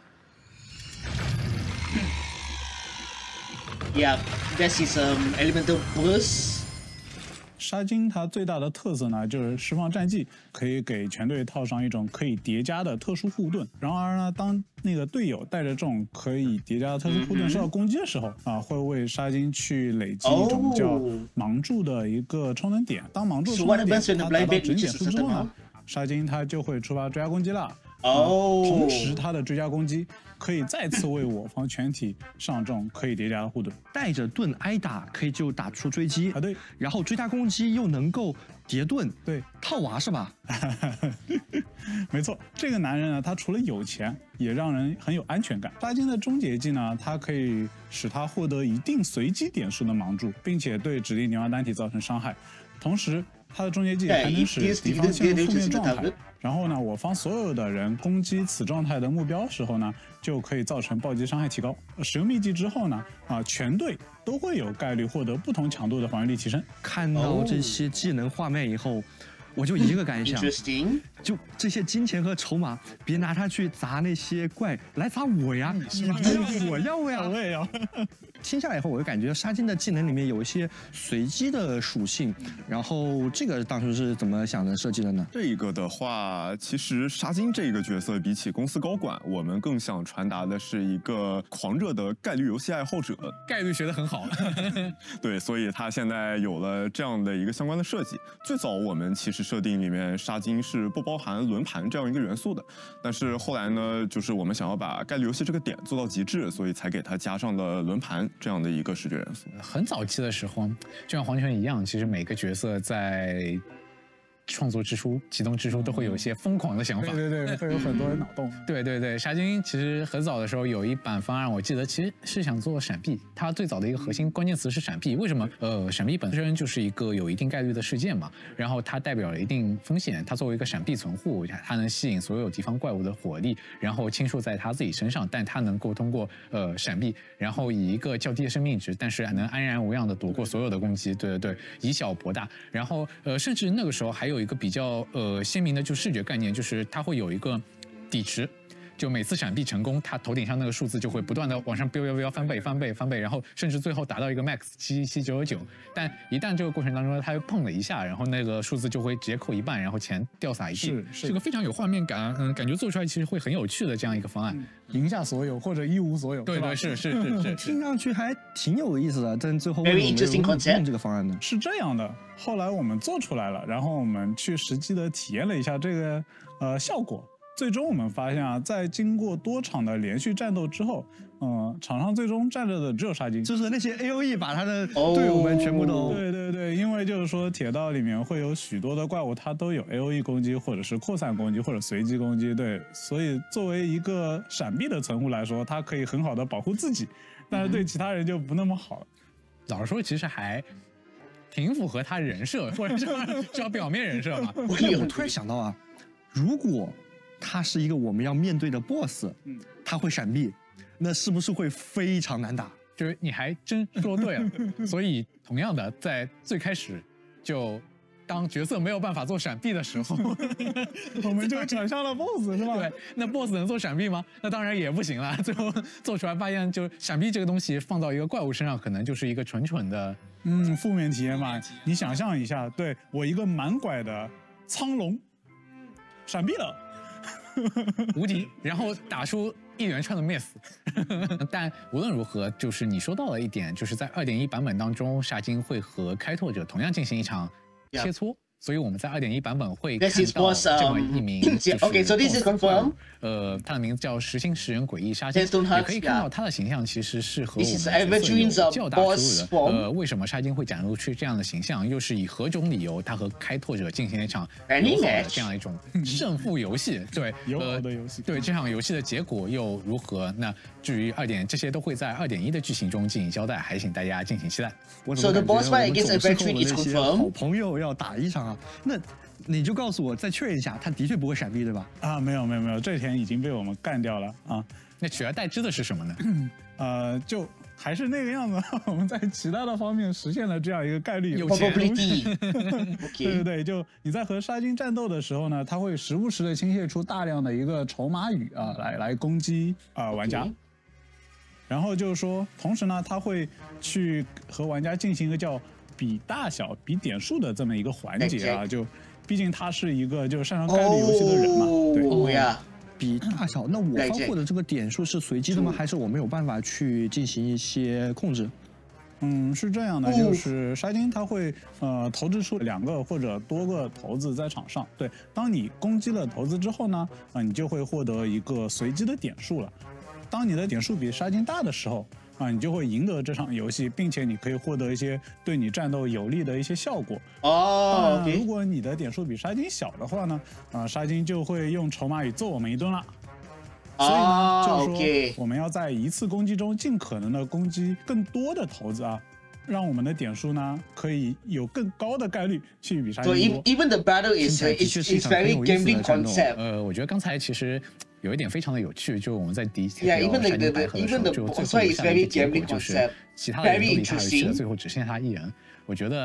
A: Yeah, this is um elemental burst.
J: 沙金它最大的特色呢，就是释放战技可以给全队套上一种可以叠加的特殊护盾。然而呢，当那个队友带着这种可以叠加的特殊护盾受到攻击的时候，啊，会为沙金去累积一种叫盲注的一个充能点。当盲注充能点它达到整点数之后呢，沙金它就会触发追加攻击了。哦，同时它的追加攻击可以再次为我方全体上重可以叠加的护盾，
C: 带着盾挨打可以就打出追击
J: 啊，对，
C: 然后追加攻击又能够叠盾，
J: 对，
C: 套娃是吧？
J: 没错，这个男人呢，他除了有钱，也让人很有安全感。沙金的终结技呢，它可以使他获得一定随机点数的盲注，并且对指定敌方单体造成伤害，同时他的终结技还能使敌方陷入负面状态。然后呢，我方所有的人攻击此状态的目标时候呢，就可以造成暴击伤害提高。使用秘技之后呢，啊，全队都会有概率获得不同强度的防御力提升。
C: 看到这些技能画面以后， 我就一个感想，
A: Interesting.
C: 就这些金钱和筹码，别拿它去砸那些怪，来砸我呀！我要呀，
J: 我也要。
C: 听下来以后，我就感觉沙金的技能里面有一些随机的属性，然后这个当初是怎么想的设计的呢？
I: 这个的话，其实沙金这个角色比起公司高管，我们更想传达的是一个狂热的概率游戏爱好者。
D: 概率学得很好，
I: 对，所以他现在有了这样的一个相关的设计。最早我们其实设定里面沙金是不包含轮盘这样一个元素的，但是后来呢，就是我们想要把概率游戏这个点做到极致，所以才给它加上了轮盘这样的一个视觉元素。
D: 很早期的时候，就像黄泉一样，其实每个角色在创作之初、启动之初都会有一些疯狂的想法，
J: 对对对，会有很多脑洞。
D: 对对对，沙金其实很早的时候有一版方案，我记得其实是想做闪避，它最早的一个核心关键词是闪避。为什么？呃，闪避本身就是一个有一定概率的事件嘛，然后它代表了一定风险，它作为一个闪避存户，它能吸引所有敌方怪物的火力，然后倾注在它自己身上，但它能够通过呃闪避，然后以一个较低的生命值，但是能安然无恙的躲过所有的攻击。对对对，以小博大。然后呃，甚至那个时候还有。有一个比较呃鲜明的就视觉概念，就是它会有一个底池，就每次闪避成功，它头顶上那个数字就会不断的往上飙飙飙翻倍翻倍翻倍，然后甚至最后达到一个 max 七七九九九。但一旦这个过程当中它又碰了一下，然后那个数字就会直接扣一半，然后钱掉撒一地。
J: 是是，
D: 这个非常有画面感，嗯，感觉做出来其实会很有趣的这样一个方案。嗯
J: 赢下所有或者一无所有，
D: 对对是是是是，
C: 听上去还挺有意思的，但最后为什么没有用这个方案呢？
J: 是这样的，后来我们做出来了，然后我们去实际的体验了一下这个呃效果，最终我们发现啊，在经过多场的连续战斗之后，嗯、呃，场上最终站着的只有沙金，
C: 就是那些 A O E 把他的队友们全部都，
J: 对对对，因为就是说铁道里面会有许多的怪物，它都有 A O E 攻击，或者是扩散攻击，或者随机攻击，对，所以作为一个闪避的存户来说，它可以很好的保护自己，但是对其他人就不那么好了。
D: 老实说，其实还挺符合他人设，或者是至少表面人设嘛。
C: 我我突然想到啊，如果他是一个我们要面对的 boss， 嗯，他会闪避，那是不是会非常难打？
D: 就是你还真说对了。所以同样的，在最开始就当角色没有办法做闪避的时候，
J: 我们就转向了 boss， 是吧？
D: 对，那 boss 能做闪避吗？那当然也不行了。最后做出来发现，就闪避这个东西放到一个怪物身上，可能就是一个纯纯的
J: 嗯负面体验嘛。你想象一下，对我一个满拐的苍龙，闪避了。
D: 无敌，然后打出一连串的 miss。但无论如何，就是你说到了一点，就是在 二点一 版本当中，沙金会和开拓者同样进行一场切磋。Yeah. 所以我们在 二点一 版本会看到这么一名就是
A: OK, so this is confirmed.
D: 呃，他的名字叫食心食人诡异沙金，也可以看到他的形象其实是和我们有较大出入的。呃，为什么沙金会展露出这样的形象？又是以何种理由他和开拓者进行一场友好的这样一种胜负游戏？对，
J: 友好的游戏。
D: 对这场游戏的结果又如何？那至于二点，这些都会在 二点一 的剧情中进行交代，还请大家敬请期待。
C: 我怎么感觉我们总是和那些好朋友要打一场啊？那你就告诉我，再确认一下，他的确不会闪避，对吧？
J: 啊，没有没有没有，这天已经被我们干掉了啊。
D: 那取而代之的是什么呢？
J: 呃，就还是那个样子，我们在其他的方面实现了这样一个概率
D: 有钱。
J: 对对对，就你在和沙金战斗的时候呢，他会时不时的倾泻出大量的一个筹码雨啊，来来攻击啊、呃、玩家。然后就是说，同时呢，他会去和玩家进行一个叫比大小、比点数的这么一个环节啊，就毕竟他是一个就是擅长概率游戏的人嘛，
A: 对呀。
C: 比大小，那我方获得这个点数是随机的吗？还是我没有办法去进行一些控制？
J: 嗯，是这样的，就是沙金他会呃投掷出两个或者多个骰子在场上，对，当你攻击了骰子之后呢，啊、呃，你就会获得一个随机的点数了。当你的点数比沙金大的时候，啊，你就会赢得这场游戏，并且你可以获得一些对你战斗有利的一些效果。
A: 哦，
J: 当然，如果你的点数比沙金小的话呢，啊，沙金就会用筹码雨揍我们一顿了。所以呢，就是说我们要在一次攻击中尽可能的攻击更多的骰子啊，让我们的点数呢可以有更高的概率去比沙金多。
A: So even the battle is is is very gambling concept.
D: 呃，我觉得刚才其实有一点非常的有趣，就我们在第一条
A: yeah, even the,
D: 沙金白盒的时候，就最后留下的一个结果就是其他的人都离他而去了，最后只剩下他一人。我觉得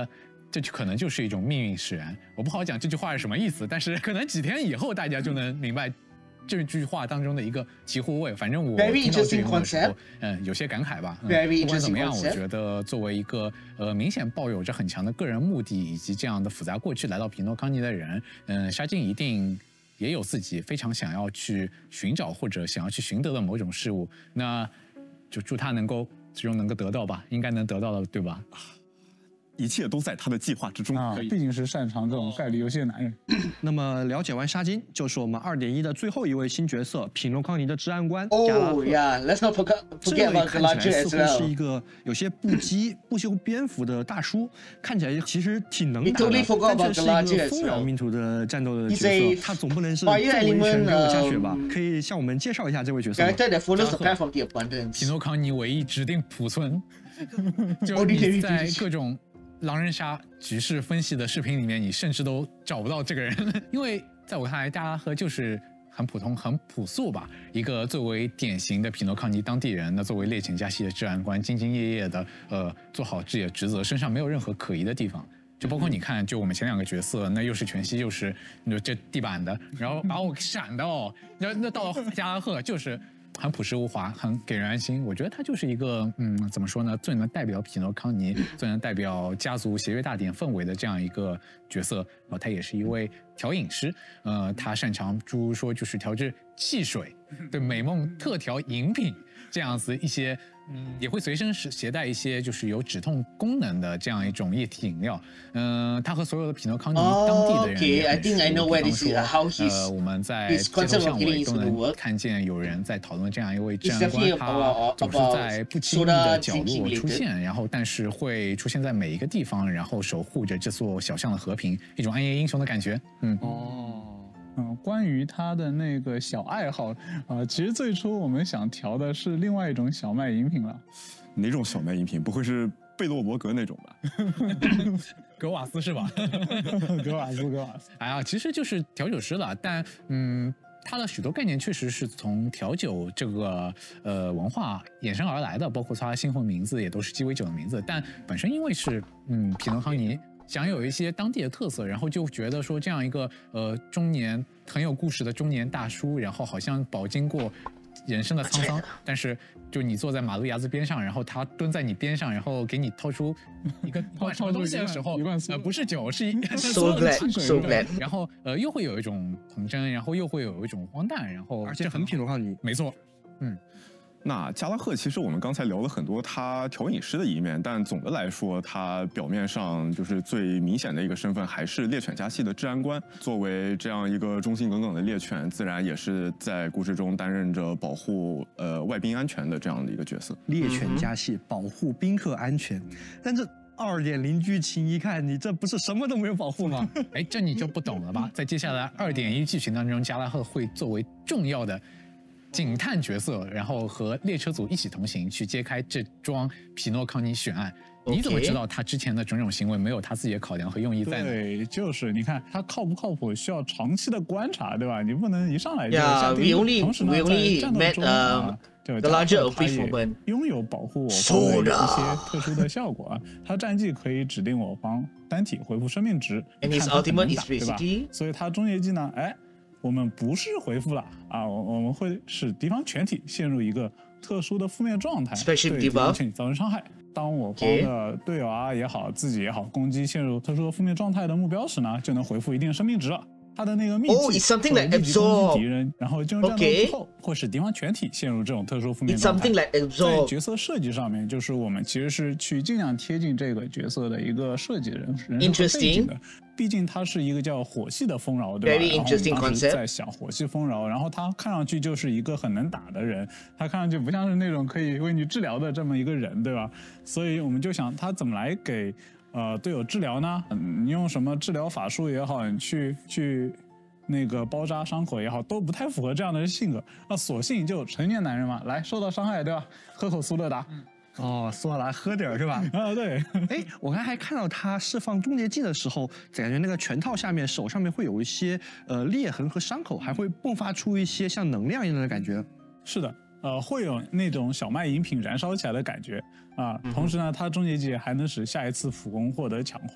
D: 这就可能就是一种命运使然。我不好讲这句话是什么意思，但是可能几天以后大家就能明白这句话当中的一个醍醐味。反正我听到这一幕的时候，嗯，有些感慨吧。嗯、不管怎么样，我觉得作为一个呃明显抱有着很强的个人目的以及这样的复杂过去来到匹诺康尼的人，嗯，沙金一定也有自己非常想要去寻找或者想要去寻得的某种事物。那就祝他能够最终能够得到吧，应该能得到的，对吧？
I: 一切都在他的计划之中
J: 啊！毕竟是擅长这种概率游戏的男人。
C: 那么了解完沙金，就是我们二点一的最后一位新角色——匹诺康尼的治安官加拉赫。
A: Oh yeah, let's not forget forget about Galadriel as well.
C: 这位看起来似乎是一个有些不羁、不修边幅的大叔，看起来其实挺能打的，但却是一个丰饶民族的战斗的角色。他总不能是作为一拳给我加血吧？可以向我们介绍一下这位角色吗？
D: 匹诺康尼唯一指定仆村，就你在各种狼人杀局势分析的视频里面，你甚至都找不到这个人，因为在我看来，加拉赫就是很普通、很朴素吧，一个作为典型的匹诺康尼当地人，那作为猎犬加系的治安官，兢兢业业的呃做好自己的职责，身上没有任何可疑的地方。就包括你看，就我们前两个角色，那又是全息，又是那这地板的，然后把我闪的哦，那那到了加拉赫就是。很朴实无华，很给人安心。我觉得他就是一个，嗯，怎么说呢？最能代表匹诺康尼，最能代表家族协约大典氛围的这样一个角色。然后他也是一位调饮师，呃，他擅长，诸如说就是调制汽水，对美梦特调饮品这样子一些。嗯，也会随身携带一些就是有止痛功能的这样一种液体饮料。嗯、呃，他和所有的匹诺康尼当地的人也很熟。比方说，呃，我们在街头巷尾都能看见有人在讨论这样一位治安官，他总是在不经意的角落出现，然后但是会出现在每一个地方，然后守护着这座小巷的和平，一种暗夜英雄的感觉。嗯。
J: 哦。嗯，关于他的那个小爱好，啊、呃，其实最初我们想调的是另外一种小麦饮品了。
I: 哪种小麦饮品？不会是贝洛伯格那种吧？
D: 格瓦斯是吧？
J: 格瓦斯，格瓦斯。
D: 哎呀，其实就是调酒师了，但嗯。它的许多概念确实是从调酒这个呃文化衍生而来的，包括它新婚名字也都是鸡尾酒的名字。但本身因为是嗯匹诺康尼想有一些当地的特色，然后就觉得说这样一个呃中年很有故事的中年大叔，然后好像饱经过人生的沧桑，但是就你坐在马路牙子边上，然后他蹲在你边上，然后给你掏出一个罐什么东西的时候，呃不是酒，是一
A: so glad so glad，
D: 然后呃又会有一种童真，然后又会有一种荒诞，然后
C: 而且很匹诺康尼，
D: 没错，嗯。
I: 那加拉赫其实我们刚才聊了很多他调饮师的一面，但总的来说，他表面上就是最明显的一个身份还是猎犬家系的治安官。作为这样一个忠心耿耿的猎犬，自然也是在故事中担任着保护呃外宾安全的这样的一个角色。
C: 猎犬家系保护宾客安全，但这二点零剧情一看，你这不是什么都没有保护吗？
D: 哎，这你就不懂了吧？在接下来二点一剧情当中，加拉赫会作为重要的警探角色，然后和猎车组一起同行，去揭开这桩匹诺康尼悬案。Okay. 你怎么知道他之前的种种行为没有他自己的考量和用意在呢？
J: 对，就是你看他靠不靠谱，需要长期的观察，对吧？你不能一上来就
A: 下定论。
J: 同时呢，在战斗中啊，对吧？他也拥有保护我方的一些特殊的效果啊。他战绩可以指定我方单体恢复生命值，看他怎么打，对吧？所以他终结技呢，哎。我们不是回复了啊，我我们会使敌方全体陷入一个特殊的负面状态，对敌方全体造成伤害。当我方的队友啊也好，自己也好，攻击陷入特殊的负面状态的目标时呢，就能回复一定生命值了。他的那个秘籍会立即攻击敌人，然后进入战斗之后，会使敌方全体陷入这种特殊负面状态。在角色设计上面，就是我们其实是去尽量贴近这个角色的一个设计人人设背景的。毕竟他是一个叫火系的丰饶，对吧？然后我们当时在想火系丰饶，然后他看上去就是一个很能打的人，他看上去不像是那种可以为你治疗的这么一个人，对吧？所以我们就想他怎么来给呃队友治疗呢？嗯，你用什么治疗法术也好，你去去那个包扎伤口也好，都不太符合这样的性格。那索性就成年男人嘛，来受到伤害，对吧？喝口苏乐达。嗯
C: 哦，说来喝点是吧？
J: 啊，对。
C: 哎，我刚才还看到他释放终结技的时候，感觉那个拳套下面、手上面会有一些呃裂痕和伤口，还会迸发出一些像能量一样的感觉。
J: 是的，呃，会有那种小麦饮品燃烧起来的感觉啊。同时呢，他终结技还能使下一次辅攻获得强化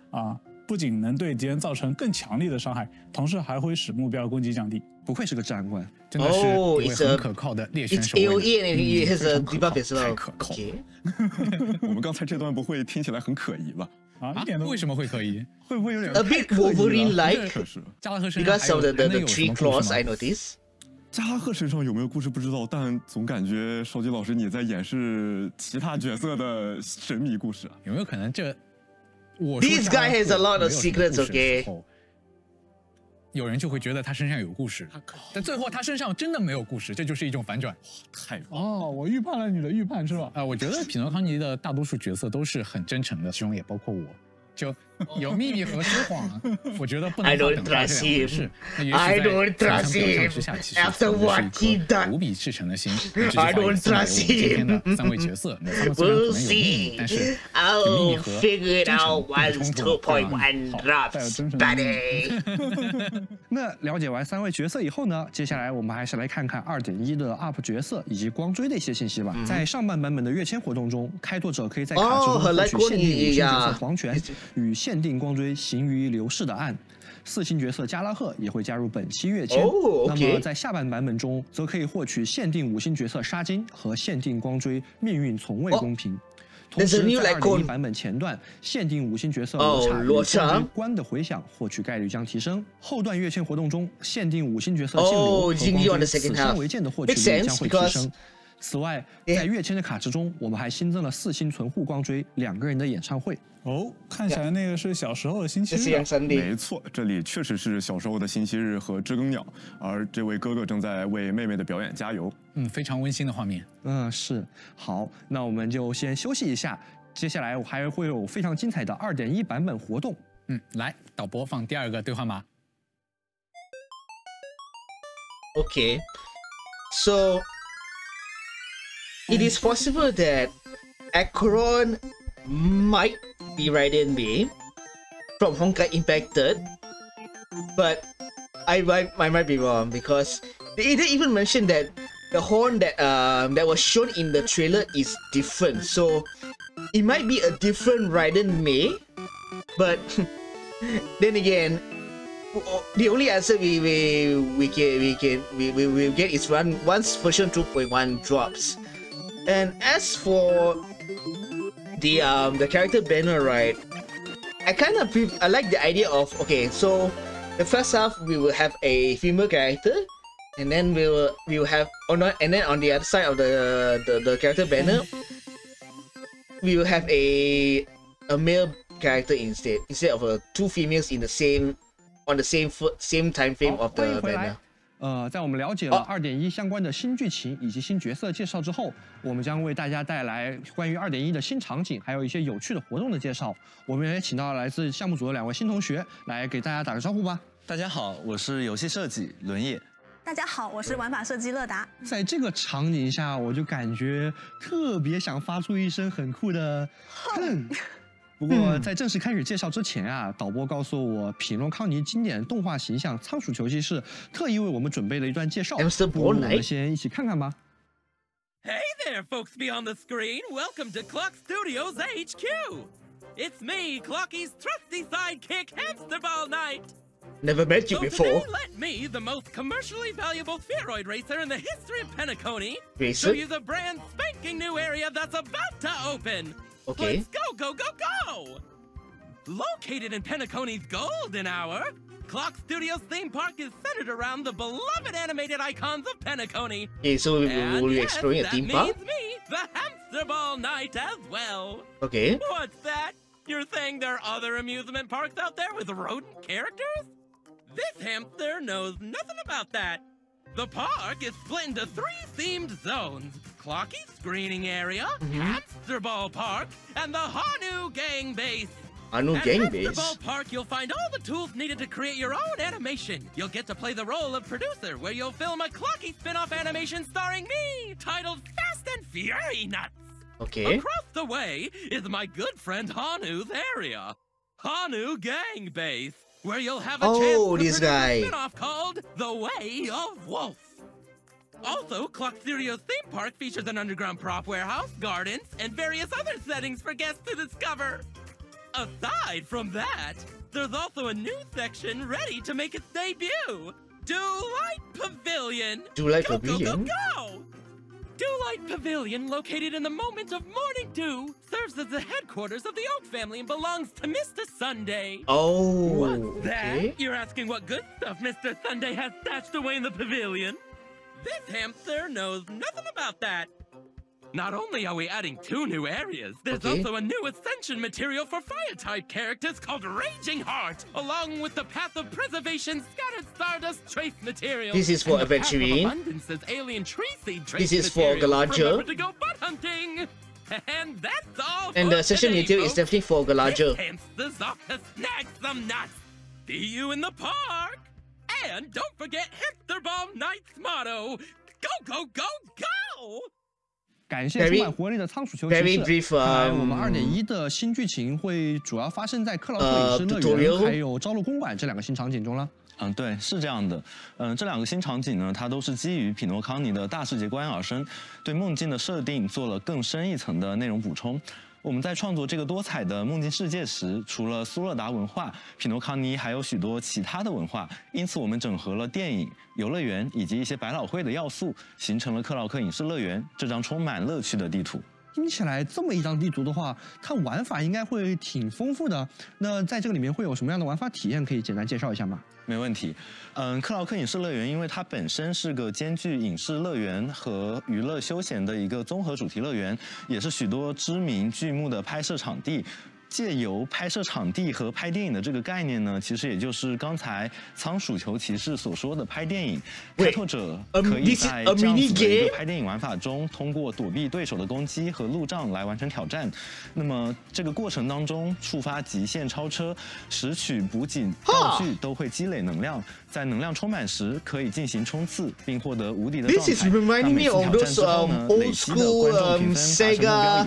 J: 啊，不仅能对敌人造成更强力的伤害，同时还会使目标攻击降低。
C: 不愧是个战官，
D: 真的是一位很可靠的猎犬守卫。
A: It's A O E and it has a debuff as well.
D: 太可靠了。
I: 我们刚才这段不会听起来很可疑吧？
J: 啊，
D: 啊为什么会可疑？
C: 会不会有点
A: A bit Wolverine-like
D: 加拉赫身上
A: because of the the, the three claws I noticed.
I: 加拉赫身上有没有故事不知道，但总感觉手机老师你在演示其他角色的神秘故事啊？
D: 有没有可能这我
A: This guy has a lot of secrets, okay?
D: 有人就会觉得他身上有故事，但最后他身上真的没有故事，这就是一种反转。
I: 太
J: 哦，我预判了你的预判是吧？
D: 啊，我觉得匹诺康尼的大多数角色都是很真诚的，其中也包括我。就有秘密和说谎，我觉得不能放等待这两回事。那也许在层层表象之下，其实藏着是一颗无比赤诚的心。这句话也送给我们今天的三位角色。那他们虽然可能有秘密，但是有秘密和真诚不冲突。好，
J: 带有真诚的秘
C: 密。那了解完三位角色以后呢，接下来我们还是来看看二点一的 U P 角色以及光追的一些信息吧。在上半版本的跃迁活动中，开拓者可以在卡池中获取限定女性角色黄泉。与限定光追行于流逝的岸，四星角色加拉赫也会加入本期跃迁。
A: Oh, okay.
C: 那么在下半版本中，则可以获取限定五星角色沙金和限定光追命运从未公平。Oh. 同时，在二点一版本前段，限定五星角色罗刹与光追关的回响获取概率将提升。后段跃迁活动中，限定五星角色劲流和光追此生为剑的获取率将会提升。此外，在跃迁的卡池中，我们还新增了四星存护光追两个人的演唱会。
J: 哦，看起来那个是小时候的星期日。
I: 没错，这里确实是小时候的星期日和知更鸟，而这位哥哥正在为妹妹的表演加油。
D: 嗯，非常温馨的画面。
C: 嗯，是。好，那我们就先休息一下，接下来我还会有非常精彩的二点一版本活动。
D: 嗯，来，导播放第二个兑换码。
A: Okay, so it is possible that Acheron might be Raiden Bay from Honkai Impacted, but I might, I might be wrong because they didn't even mention that the horn that um, that was shown in the trailer is different. So it might be a different Raiden May, but then again, the only answer we we we can we can we we will get is run once version two point one drops. And as for the um the character banner, right, I kind of I like the idea of, okay, so the first half we will have a female character, and then we will we will have oh no, and then on the other side of the the, the character banner, we will have a a male character instead instead of uh, two females in the same on the same foot same time frame of the banner.
C: 呃，在我们了解了二点一相关的新剧情以及新角色介绍之后，我们将为大家带来关于二点一的新场景，还有一些有趣的活动的介绍。我们也请到来自项目组的两位新同学来给大家打个招呼吧。
K: 大家好，我是游戏设计轮叶。
L: 大家好，我是玩法设计乐达。
C: 在这个场景下，我就感觉特别想发出一声很酷的哼。不过在正式开始介绍之前啊，导播告诉我，匹诺康尼经典动画形象仓鼠球骑士特意为我们准备了一段介绍，我们先一起看看吧。
M: Hey there, folks beyond the screen. Welcome to Clock Studios H Q. It's me, Clocky's trusty sidekick, Hamsterball Knight.
A: Never met you
M: so
A: before.
M: Today, let me, the most commercially valuable spheroid racer in the history of Penacony, show you the brand spanking new area that's about to open.
A: Okay.
M: Let's go, go, go, go! Located in Penacony's golden hour, Clock Studios theme park is centered around the beloved animated icons of Penacony.
A: Okay, so we will be
M: yes,
A: exploring a theme
M: that
A: park?
M: means me, the Hamsterball Knight, as well.
A: Okay.
M: What's that? You're saying there are other amusement parks out there with rodent characters? This hamster knows nothing about that. The park is split into three themed zones: Clocky Screening Area, mm-hmm. Hamsterball Park, and the Hanu Gang Base.
A: Hanu
M: At
A: Gang Base?
M: Hamsterball Park, you'll find all the tools needed to create your own animation. You'll get to play the role of producer, where you'll film a Clocky spin-off animation starring me, titled Fast and Fury Nuts.
A: Okay.
M: Across the way is my good friend Hanu's area, Hanu Gang Base, where you'll have a
A: oh,
M: chance to
A: this
M: produce
A: guy.
M: a spin-off called The Way of Wolf. Also, Clock Studios theme park features an underground prop warehouse, gardens, and various other settings for guests to discover. Aside from that, there's also a new section ready to make its debut. Delight Pavilion.
A: Delight
M: go,
A: Pavilion.
M: Go, go, go. Delight Pavilion, located in the Moment of Morning Dew, serves as the headquarters of the Oak family and belongs to Mister Sunday.
A: Oh,
M: What's that?
A: okay.
M: You're asking what good stuff Mister Sunday has stashed away in the pavilion? This hamster knows nothing about that. Not only are we adding two new areas, there's
A: okay.
M: also a new Ascension material for Fire-type characters called Raging Heart, along with the Path of Preservation Scattered Stardust trace material.
A: This is for Aventurine.
M: Abundance's Alien Tree Seed trace
A: This is for Galadriel.
M: Remember to go butt hunting. And that's all.
A: And the session material is definitely for Galadriel.
M: Hamster's off to snag some nuts. See you in the park. And don't forget Hamster Ball Night's motto: Go, go, go, go!
C: 感谢充满活力的仓鼠球骑士。看来我们二点一的新剧情会主要发生在克劳克影视乐园还有朝露公馆这两个新场景中了。
K: 嗯，对，是这样的。嗯，这两个新场景呢，它都是基于匹诺康尼的大世界观而生，对梦境的设定做了更深一层的内容补充。我们在创作这个多彩的梦境世界时，除了苏勒达文化，匹诺康尼还有许多其他的文化，因此我们整合了电影、游乐园以及一些百老汇的要素，形成了克劳克影视乐园这张充满乐趣的地图。
C: 听起来这么一张地图的话，它玩法应该会挺丰富的。那在这个里面会有什么样的玩法体验？可以简单介绍一下吗？
K: 没问题。嗯，克劳克影视乐园因为它本身是个兼具影视乐园和娱乐休闲的一个综合主题乐园，也是许多知名剧目的拍摄场地。借由拍摄场地和拍电影的这个概念呢，其实也就是刚才仓鼠球骑士所说的拍电影。开拓者可以在这样子的一个拍电影玩法中，通过躲避对手的攻击和路障来完成挑战。那么这个过程当中，触发极限超车、拾取补给道具都会积累能量，在能量充满时可以进行冲刺，并获得无敌的状态。
A: This is reminding me of those um, old school um, Sega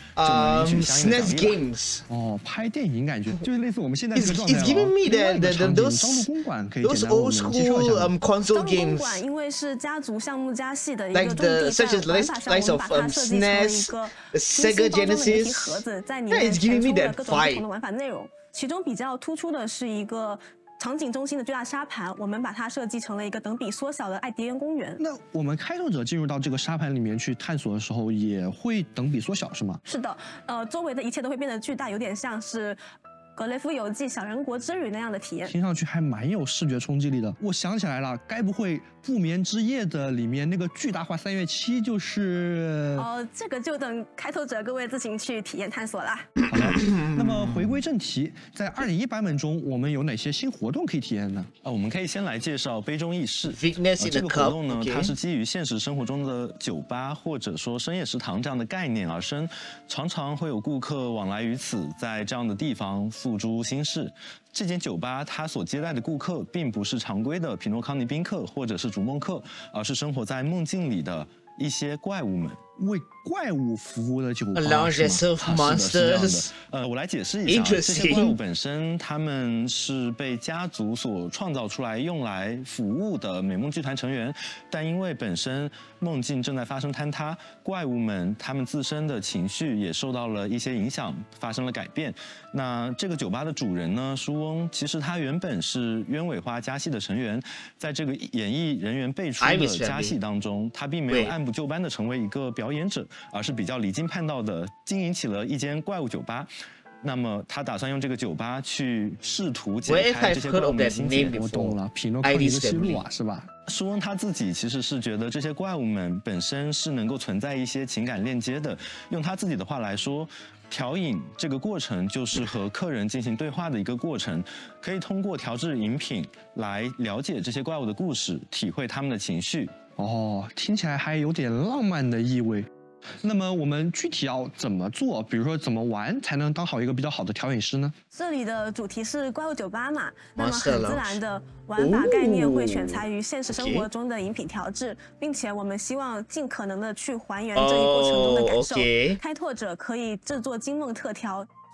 A: um, S N E S games.
C: 哦，拍电影感觉就是类似我们现在这个状态。
A: It's giving me the the those
C: 朝露公馆可以简单
A: old school um console games.
L: 公馆因为是家族项目家系的一个
A: like
L: 重地
A: the such as
L: 在，玩法上我们把它设计成了一个
A: Sega Genesis
L: 盒子，在里面填充了各种不同的玩法内容。其中比较突出的是一个场景中心的巨大沙盘，我们把它设计成了一个等比缩小的艾迪恩公园。
C: 那我们开拓者进入到这个沙盘里面去探索的时候，也会等比缩小是吗？
L: 是的，呃，周围的一切都会变得巨大，有点像是格雷夫游记、小人国之旅那样的体验。
C: 听上去还蛮有视觉冲击力的。我想起来了，该不会不眠之夜的里面那个巨大化三月七就是？
L: 哦，这个就等开拓者各位自行去体验探索啦。
C: 好的，那么回归正题，在二点一版本中，我们有哪些新活动可以体验呢？
K: 啊，我们可以先来介绍杯中意式。
A: Fitness in the cup。
K: 这个活动呢，它是基于现实生活中的酒吧或者说深夜食堂这样的概念而生，常常会有顾客往来于此，在这样的地方诉诸心事。这间酒吧它所接待的顾客，并不是常规的匹诺康尼宾客或者是逐梦客，而是生活在梦境里的一些怪物们。
C: 为怪物服务的酒吧
A: ，Lounge of Monsters。
K: 呃，我来解释一下，这些怪物本身，他们是被家族所创造出来用来服务的美梦剧团成员，但因为本身梦境正在发生坍塌，怪物们他们自身的情绪也受到了一些影响，发生了改变。那这个酒吧的主人呢，舒翁，其实他原本是鸢尾花家系的成员，在这个演艺人员辈出的家系当中，他并没有按部就班的成为一个表演者，而是比较离经叛道的经营起了一间怪物酒吧。那么他打算用这个酒吧去试图解开这些怪物的心结。
C: 我懂了，匹诺康尼的思路啊，是吧？
K: 舒翁他自己其实是觉得这些怪物们本身是能够存在一些情感链接的。用他自己的话来说，调饮这个过程就是和客人进行对话的一个过程，可以通过调制饮品来了解这些怪物的故事，体会他们的情绪。
C: 哦，听起来还有点浪漫的意味。那么我们具体要怎么做？比如说怎么玩才能当好一个比较好的调饮师呢？
L: 这里的主题是怪物酒吧嘛，那么很自然的玩法概念会选材于现实生活中的饮品调制，并且我们希望尽可能的去还原这一过程中的感受。开拓者可以制作惊梦特调，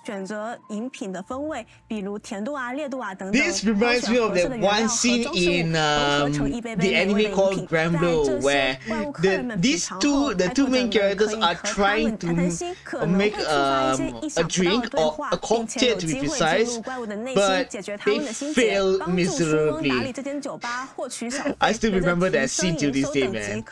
L: 选择饮品的风味，比如甜度啊、烈度啊等等。
A: This reminds me of that one scene in um, the anime called Granblue, where the, these two, the two main characters are trying to make um, a drink or a cocktail to be precise, but they fail miserably. I still remember that scene to this day, man.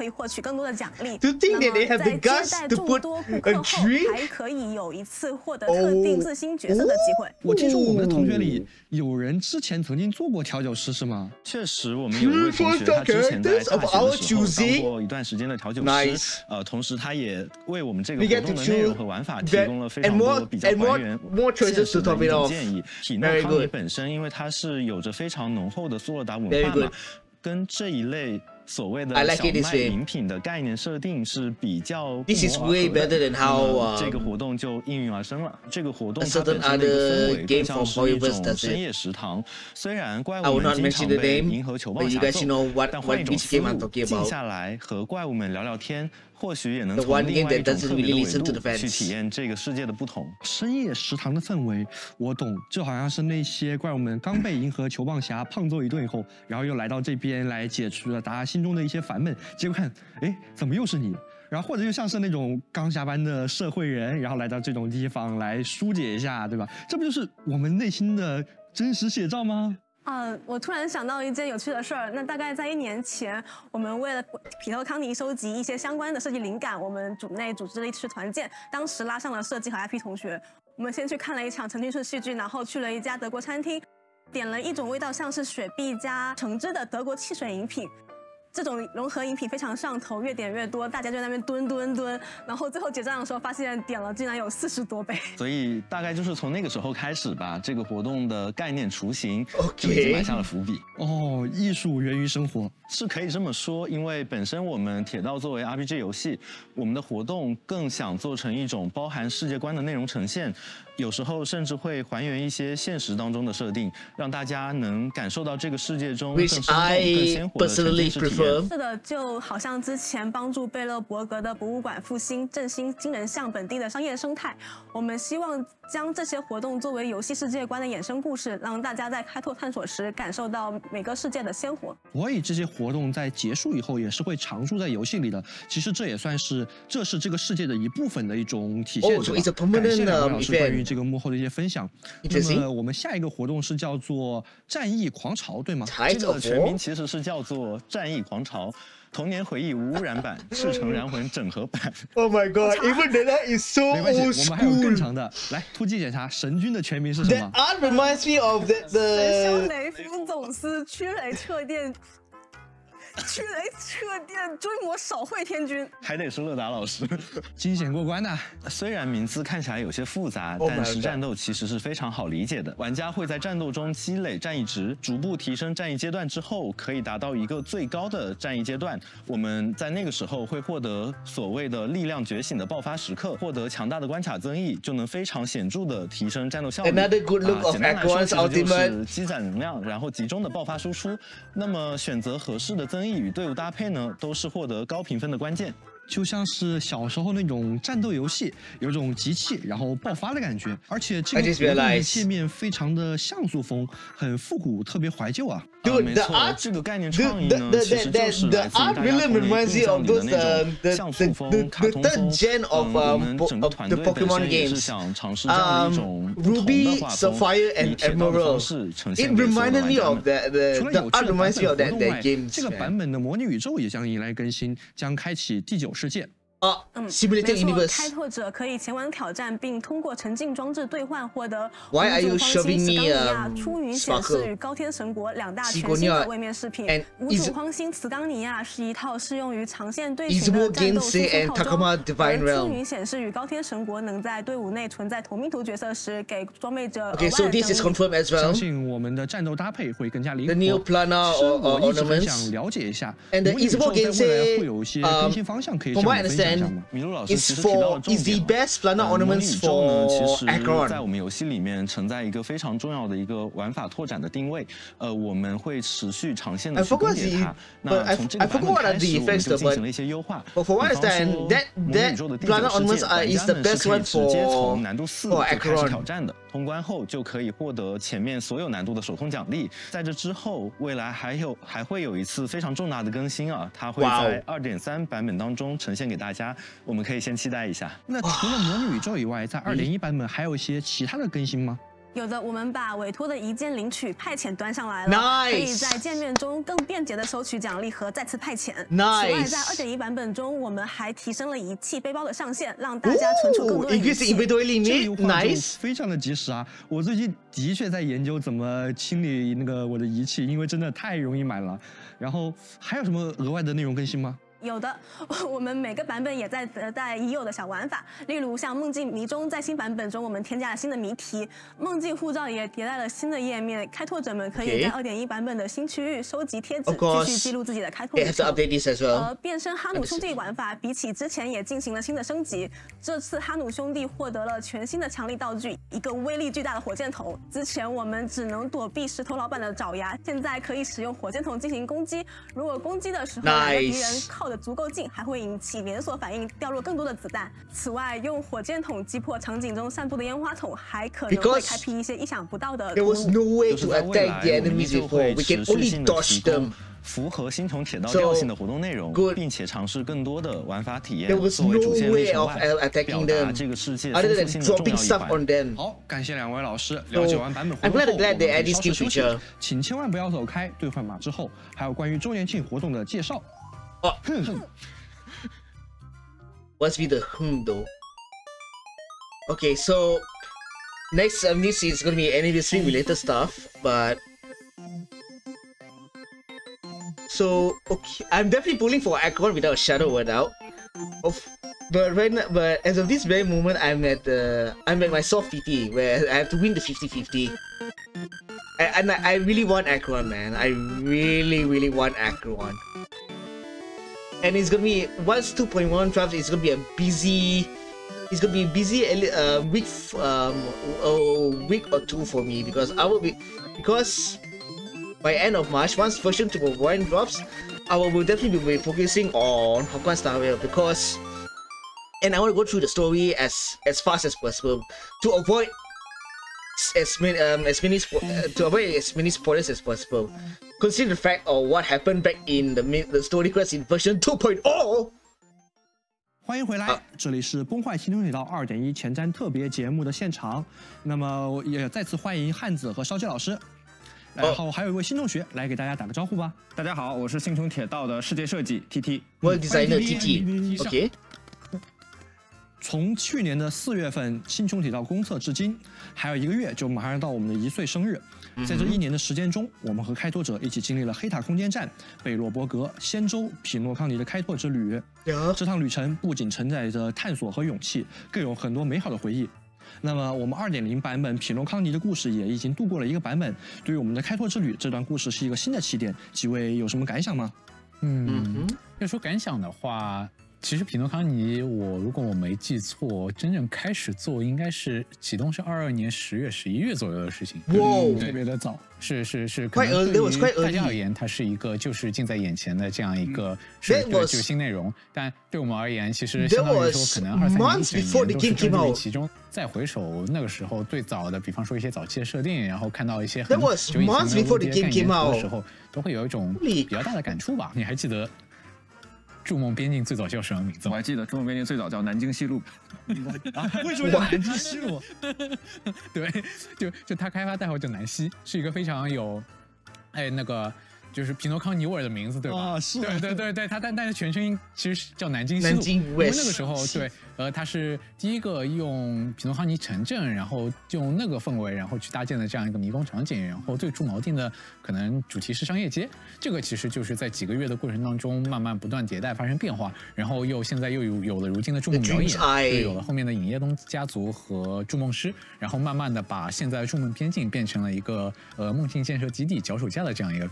A: To think that they have the guts to put a drink.
L: 还可以有一次获得特定自新角色的机会。
C: 我听说我们的同学里有人之前曾经做过调酒师，是吗？
K: 确实，我们有一位同学，他之前在大学的时候当过一段时间的调酒师，呃，同时他也为我们这个活动的内容和玩法提供了非常多比较还原现实的一种建议。匹诺康尼本身，因为它是有着非常浓厚的苏勒达文化嘛，跟这一类。 所谓的小麦饮品的概念设定是比较
A: This is way better than how
K: 这个活动就应运而生了。这个活动它本身的一个氛围更像是一种深夜食堂。虽然怪物们经常被银河球棒吓走，但换一种思路，静下来和怪物们聊聊天。 或许也能从另外一种特别的维度去体验这个世界的不同。
C: 深夜食堂的氛围，我懂，就好像是那些怪物们刚被银河球棒侠胖揍一顿以后，然后又来到这边来解除了大家心中的一些烦闷，结果看，哎，怎么又是你？然后或者就像是那种刚下班的社会人，然后来到这种地方来疏解一下，对吧？这不就是我们内心的真实写照吗？
L: 啊、呃，我突然想到一件有趣的事儿。那大概在一年前，我们为了匹诺康尼收集一些相关的设计灵感，我们组内组织了一次团建。当时拉上了设计和 I P 同学，我们先去看了一场陈俊顺戏剧，然后去了一家德国餐厅，点了一种味道像是雪碧加橙汁的德国汽水饮品。 这种融合饮品非常上头，越点越多，大家就在那边蹲蹲蹲，然后最后结账的时候发现点了竟然有四十多杯。
K: 所以大概就是从那个时候开始吧，这个活动的概念雏形就已经埋下了伏笔。
C: 哦，艺术源于生活，
K: 是可以这么说，因为本身我们铁道作为 R P G 游戏，我们的活动更想做成一种包含世界观的内容呈现。 有时候甚至会还原一些现实当中的设定，让大家能感受到这个世界中更生动、更鲜活的沉浸式体验。
L: 是的，就好像之前帮助贝勒伯格的博物馆复兴、振兴金人像本地的商业生态，我们希望将这些活动作为游戏世界观的衍生故事，让大家在开拓探索时感受到每个世界的鲜活。
C: 所以这些活动在结束以后也是会常驻在游戏里的。其实这也算是这是这个世界的一部分的一种体现。
A: Oh,
C: 感谢两位老师关于 这个幕后的一些分享。那么我们下一个活动是叫做战役狂潮，对吗？
K: 这个全名其实是叫做战役狂潮。 童年回忆无污染版，赤诚燃魂整合版。
A: Oh my god! Even that is so old school.
C: 没关系，我们还有更长的。来，突击检查，神君的全名是什么
A: ？That art reminds me of the the.
L: 雷夫总司驱雷撤电。 驱雷撤电追魔扫秽天君，
K: 还得是乐达老师，
C: 惊险过关呐、啊。
K: 虽然名字看起来有些复杂， oh、但是战斗其实是非常好理解的。玩家会在战斗中积累战役值，逐步提升战役阶段之后，可以达到一个最高的战役阶段。我们在那个时候会获得所谓的力量觉醒的爆发时刻，获得强大的关卡增益，就能非常显著的提升战斗效率。
A: Another good look of Aquan's ultimate，
K: 积攒能量，然后集中的爆发输出。那么选择合适的增益 与队伍搭配呢，都是获得高评分的关键。
C: 就像是小时候那种战斗游戏，有种集气然后爆发的感觉。而且这个活动的界面非常的像素风，很复古，特别怀旧啊。
K: 对，没错，这个概念创意呢，其实就是来自于大家童年印象里的那种像素风、卡通风。嗯，我们整个团队本身也是想尝试这样的一种不同的画风，以铁道的方式呈现给所有的玩家们。
C: 除了有趣的版本活动外，这个版本的模拟宇宙也将迎来更新，将开启第九世界。
A: 啊，
L: 嗯，
A: Simulated Universe，
L: 开拓者可以前往挑战，并通过沉浸装置兑换获得
A: Why are you shoving me
L: 啊？出云显示与高天神国两大全新的位面饰品。无主荒星茨冈尼亚是一套适用于长线对群的战斗输出套装，而出云显示与高天神国能在队伍内存在同命图角色时，给装备者额外的
A: so this is confirmed as well。
C: 相信我们的战斗搭配会更加灵活。
A: The new planar
C: or ornaments， 想了解一下。
A: And the Esports game say，
C: 会有一些更新方向可以向我们分享。
A: Plan is for is the best planet ornaments for Acheron。
K: 在我们游戏里面承载一个非常重要的一个玩法拓展的定位。呃，我们会持续长线的去更迭它。那从这个版本开始，我们就进行了一些优化。比方说，魔女宇宙的第九世界，玩家们是可以直接从难度四就开始挑战的。通关后就可以获得前面所有难度的手通奖励。在这之后，未来还有还会有一次非常重大的更新啊，它会在 二点三 版本当中呈现给大家，我们可以先期待一下。
C: 那除了魔女宇宙以外，在 二点一 版本还有一些其他的更新吗？
L: 有的，我们把委托的一键领取派遣端上来了， nice. 可以在界面中更便捷的收取奖励和再次派遣。
A: Nice.
L: 此外，在 二点一 版本中，我们还提升了仪器背包的上限，让大家存储更多的仪器。
C: 这优化就非常的及时啊！我最近的确在研究怎么清理那个我的仪器，因为真的太容易买了。然后还有什么额外的内容更新吗？
L: 有的，我们每个版本也在迭代已有的小玩法，例如像梦境迷踪，在新版本中我们添加了新的谜题，梦境护照也迭代了新的页面，开拓者们可以在 二点一 版本的新区域收集贴纸，继续记录自己的开拓历程。而变身哈努兄弟玩法比起之前也进行了新的升级，这次哈努兄弟获得了全新的强力道具，一个威力巨大的火箭筒。之前我们只能躲避石头老板的爪牙，现在可以使用火箭筒进行攻击。如果攻击的时候两个敌人靠的足够近，还会引起连锁反应，掉落更多的子弹。此外，用火箭筒击破场景中散布的烟花筒，还可能会开辟一些意想不到的。
A: There was no way to attack the enemies before. We can only dodge them.
K: 符合星穹铁道调性的活动内容，并且尝试更多的玩法体验。
A: There was no way of attacking them.
K: 这个世界
A: other than dropping stuff on them.
C: 好，感谢两位老师了解完版本活动
A: I'm glad glad they add this skill feature.
C: 请千万不要走开，兑换码之后还有关于周年庆活动的介绍。
A: 哦，哼。What's be the hmm though? Okay, so next um, this is gonna be anniversary related stuff, but so okay, I'm definitely pulling for Acheron without a shadow of a doubt. Of, but right now, but as of this very moment, I'm at the I'm at my soft P T where I have to win the fifty fifty. And I, I really want Acheron, man. I really, really want Acheron. And it's gonna be once two point one drops. It's gonna be a busy. It's gonna be a busy uh, week, um, a week or two for me because I will be because by end of March, once version two point one drops, I will definitely be focusing on Hokwan Star Rail because, and I want to go through the story as as fast as possible to avoid as many um as many uh, to avoid as many spoilers as possible. Consider the fact of what happened back in the the story quest in version two point oh.
C: 欢迎回来，啊、这里是崩坏星穹铁道 二点一 前瞻特别节目的现场。那么也再次欢迎汉子和烧鸡老师，然后还有一位新同学来给大家打个招呼吧。
N: 大家好，我是星穹铁道的世界设计 T T。
A: 我 designer T T。OK。
C: 从去年的四月份星穹铁道公测至今，还有一个月就马上到我们的一岁生日。在这一年的时间中，我们和开拓者一起经历了黑塔空间站、贝洛伯格、仙州、匹诺康尼的开拓之旅。这趟旅程不仅承载着探索和勇气，更有很多美好的回忆。那么，我们 二点零 版本匹诺康尼的故事也已经度过了一个版本。对于我们的开拓之旅，这段故事是一个新的起点。几位有什么感想吗？
D: 嗯，要说感想的话。其实匹诺康尼，我如果我没记错，真正开始做应该是启动是二二年十月、十一月左右的事情。
A: 哇，
J: 特别的早。
D: 是是是，可能对于大家而言，它是一个就是近在眼前的这样一个是对就新内容。但对我们而言，其实相当于说，可能二三年一整年都是专注于其中。再回首那个时候最早的，比方说一些早期的设定，然后看到一些很久以前的概念的时候，都会有一种比较大的感触吧。你还记得？筑梦边境最早叫什么名字？
N: 我还记得筑梦边境最早叫南京西路。
C: 啊，为什么叫南京西路？
D: 对，就就它开发代号叫南西，是一个非常有，哎那个。就是匹诺康尼味儿的名字，对吧？
C: 啊，是。
D: 对对对对，他但但是全称其实是叫南京西路。
A: 南京
D: 因为那个时候，对，呃，他是第一个用匹诺康尼城镇，然后用那个氛围，然后去搭建的这样一个迷宫场景，然后最初锚定的可能主题是商业街。这个其实就是在几个月的过程当中，慢慢不断迭代，发生变化，然后又现在又有有了如今的筑梦表演，又有了后面的影业东家族和筑梦师，然后慢慢的把现在的筑梦边境变成了一个呃梦境建设基地脚手架的这样一个概念。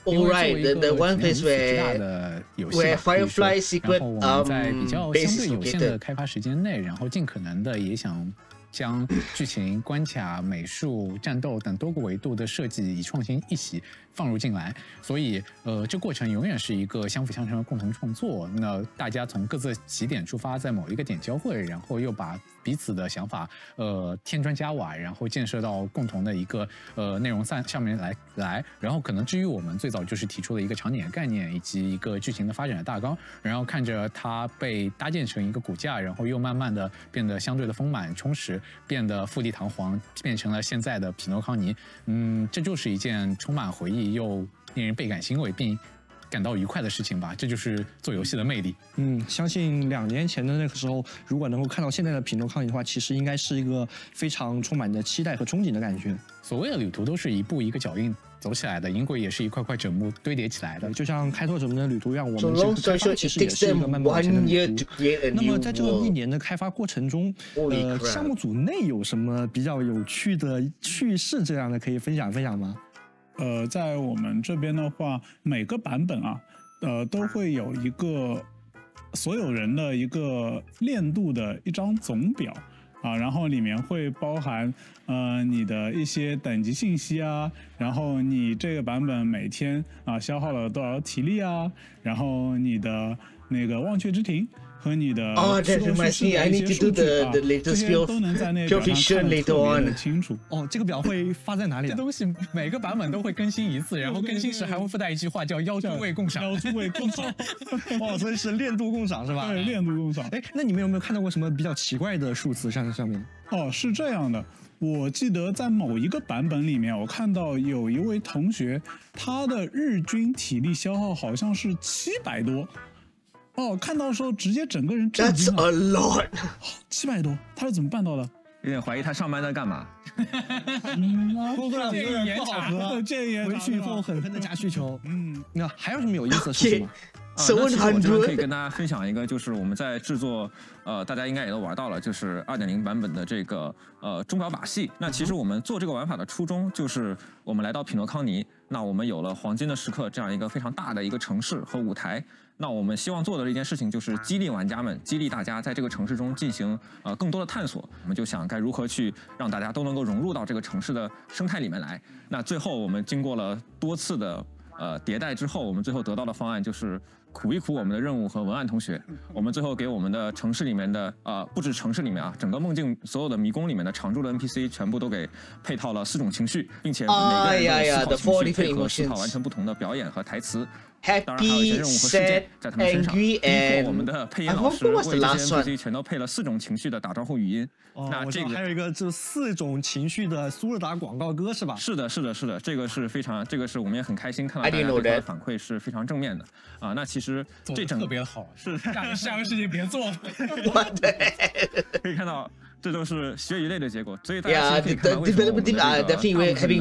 A: All right, the the one place where where Firefly Secret um
D: 在比较相对有限的开发时间内，然后尽可能的也想将剧情、关卡、美术、战斗等多个维度的设计以创新一起放入进来，所以呃，这过程永远是一个相辅相成的共同创作。那大家从各自起点出发，在某一个点交汇，然后又把彼此的想法呃添砖加瓦，然后建设到共同的一个呃内容上上面来来。然后可能至于我们最早就是提出了一个场景的概念以及一个剧情的发展的大纲，然后看着它被搭建成一个骨架，然后又慢慢的变得相对的丰满充实，变得富丽堂皇，变成了现在的匹诺康尼。嗯，这就是一件充满回忆又令人倍感欣慰并感到愉快的事情吧，这就是做游戏的魅力。
C: 嗯，相信两年前的那个时候，如果能够看到现在的匹诺康尼的话，其实应该是一个非常充满着期待和憧憬的感觉。
D: 所谓的旅途都是一步一个脚印走起来的，银轨也是一块块枕木堆叠起来的，
C: 就像开拓者们的旅途一样，我们这个开发其实也是一个漫漫往前的旅途。那么在这个一年的开发过程中，呃，项目组内有什么比较有趣的趣事这样的可以分享分享吗？
J: 呃，在我们这边的话，每个版本啊，呃，都会有一个所有人的一个练度的一张总表啊，然后里面会包含呃你的一些等级信息啊，然后你这个版本每天啊消耗了多少体力啊，然后你的那个忘却之庭。和你的
A: oh, that reminds me. I need to do the the latest pure vision later on.
J: 清楚
C: 哦，这个表会发在哪里？
D: 这东西每个版本都会更新一次，然后更新时还会附带一句话叫“邀诸位共赏”。
J: 邀诸位共赏。
C: 哦，所以是练度共赏是吧？
J: 对，练度共赏。
C: 哎，那你们有没有看到过什么比较奇怪的数字上上面？
J: 哦，是这样的。我记得在某一个版本里面，我看到有一位同学，他的日均体力消耗好像是七百多。哦，看到的时候直接整个人震惊了。
A: That's a lot，
J: 七百多，他是怎么办到的？
N: 有点怀疑他上班在干嘛。
C: 工作量有点不好喝，回去以后狠狠的加需求。嗯，那还有什么有意思的事情吗？
N: 啊，那其实我这边可以跟大家分享一个，就是我们在制作，呃，大家应该也都玩到了，就是 二点零 版本的这个呃钟表把戏。那其实我们做这个玩法的初衷，就是我们来到匹诺康尼，那我们有了黄金的时刻这样一个非常大的一个城市和舞台。那我们希望做的一件事情就是激励玩家们，激励大家在这个城市中进行呃更多的探索。我们就想该如何去让大家都能够融入到这个城市的生态里面来。那最后我们经过了多次的呃迭代之后，我们最后得到的方案就是苦一苦我们的任务和文案同学，我们最后给我们的城市里面的呃不止城市里面啊，整个梦境所有的迷宫里面的常驻的 N P C 全部都给配套了四种情绪，并且每个人都有思考情绪，配合思考完成不同的表演和台词。当然还有一些任务和事件在他们身上，包括我们的配音老师为这些 N P C 全都配了四种情绪的打招呼语音。
C: 哦，那这个还有一个就是四种情绪的苏尔达广告歌是吧？
N: 是的，是的，是的，这个是非常，这个是我们也很开心看到大家对他的反馈是非常正面的啊。那其实这整
D: 特别好，
N: 是
D: 下下个事情别做。
N: 可以看到。这都是血与泪的结果，所以大家其实可以看到为什么我们的这个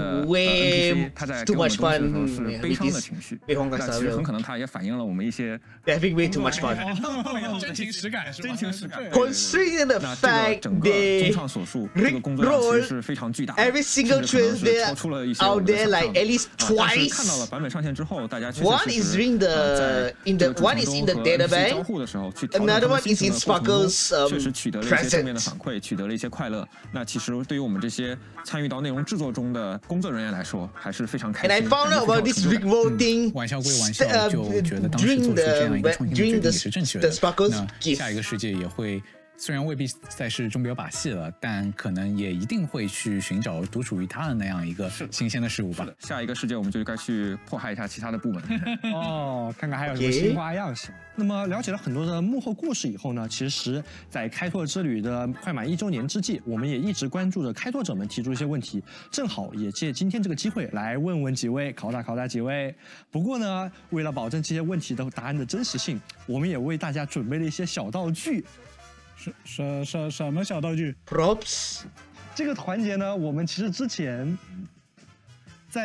N: N P C 他在给我们东西的时候是悲伤的情绪，那其实很可能它也反映了我们一些
A: having way too much fun，
D: 真情实感是吧？
N: 真情实感。
A: Considering the fact
N: 整个综上所述，这个工作量其实是非常巨大的，
A: every single trail there
N: 超出了一些
A: out there like at least twice。
N: 看到了版本上线之後，大家確實
A: one is in the in the one is in the database， another one is in Sparkle's um
N: 確實取得了一些正面的反馈。取得了一些快乐，那其实对于我们这些参与到内容制作中的工作人员来说，还是非常开心。
A: And I found out about this revolting
D: 玩笑归玩笑，就觉得当时做出这样一个创新的决定是正确的。那下一个世界也会。虽然未必再是钟表把戏了，但可能也一定会去寻找独属于他的那样一个新鲜的事物吧。
N: 下一个世界我们就该去迫害一下其他的部门。
C: 哦，看看还有什么新花样是吧？那么了解了很多的幕后故事以后呢，其实，在开拓之旅的快满一周年之际，我们也一直关注着开拓者们提出一些问题，正好也借今天这个机会来问问几位，考打考打几位。不过呢，为了保证这些问题的答案的真实性，我们也为大家准备了一些小道具。
J: 什什什什么小道具
A: ？Props。
C: 这个环节呢，我们其实之前在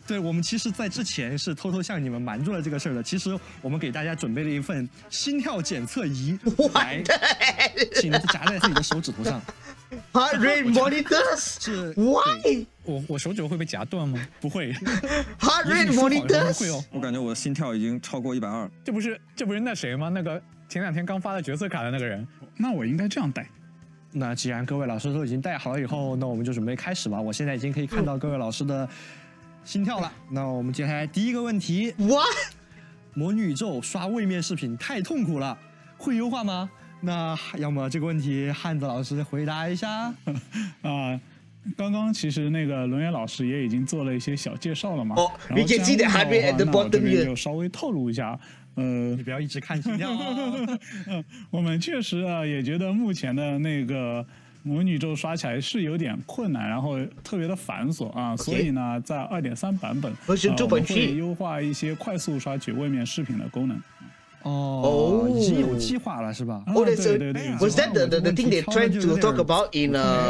C: 对，我们其实，在之前是偷偷向你们瞒住了这个事儿的。其实我们给大家准备了一份心跳检测仪，来，请夹在自己的手指头上。
A: Heart rate monitors
C: 是
A: why？
D: 我我手指会被夹断吗？
C: 不会。
A: Heart rate monitors
C: 会哦。
N: 我感觉我的心跳已经超过一百二。
D: 这不是这不是那谁吗？那个前两天刚发的角色卡的那个人。
J: 那我应该这样带。
C: 那既然各位老师都已经带好了以后，那我们就准备开始吧。我现在已经可以看到各位老师的心跳了。那我们接下来第一个问题
A: ，What？
C: 魔女宇宙刷位面视频太痛苦了，会优化吗？那要么这个问题汉子老师回答一下。
J: 啊，刚刚其实那个伦元老师也已经做了一些小介绍了嘛。
A: 哦，你可以记得还没 at the bottom
J: 这边就稍微透露一下。呃，
C: 你不要一直看心跳啊。
J: 嗯，我们确实啊也觉得目前的那个魔女宇宙刷起来是有点困难，然后特别的繁琐啊，
A: okay.
J: 所以呢，在 二点三 版本，呃、我们会优化一些快速刷取位面视频的功能。
C: 哦，已经有计划了是吧？
A: 哦，对对对 ，Was that the the the thing they tried to talk about in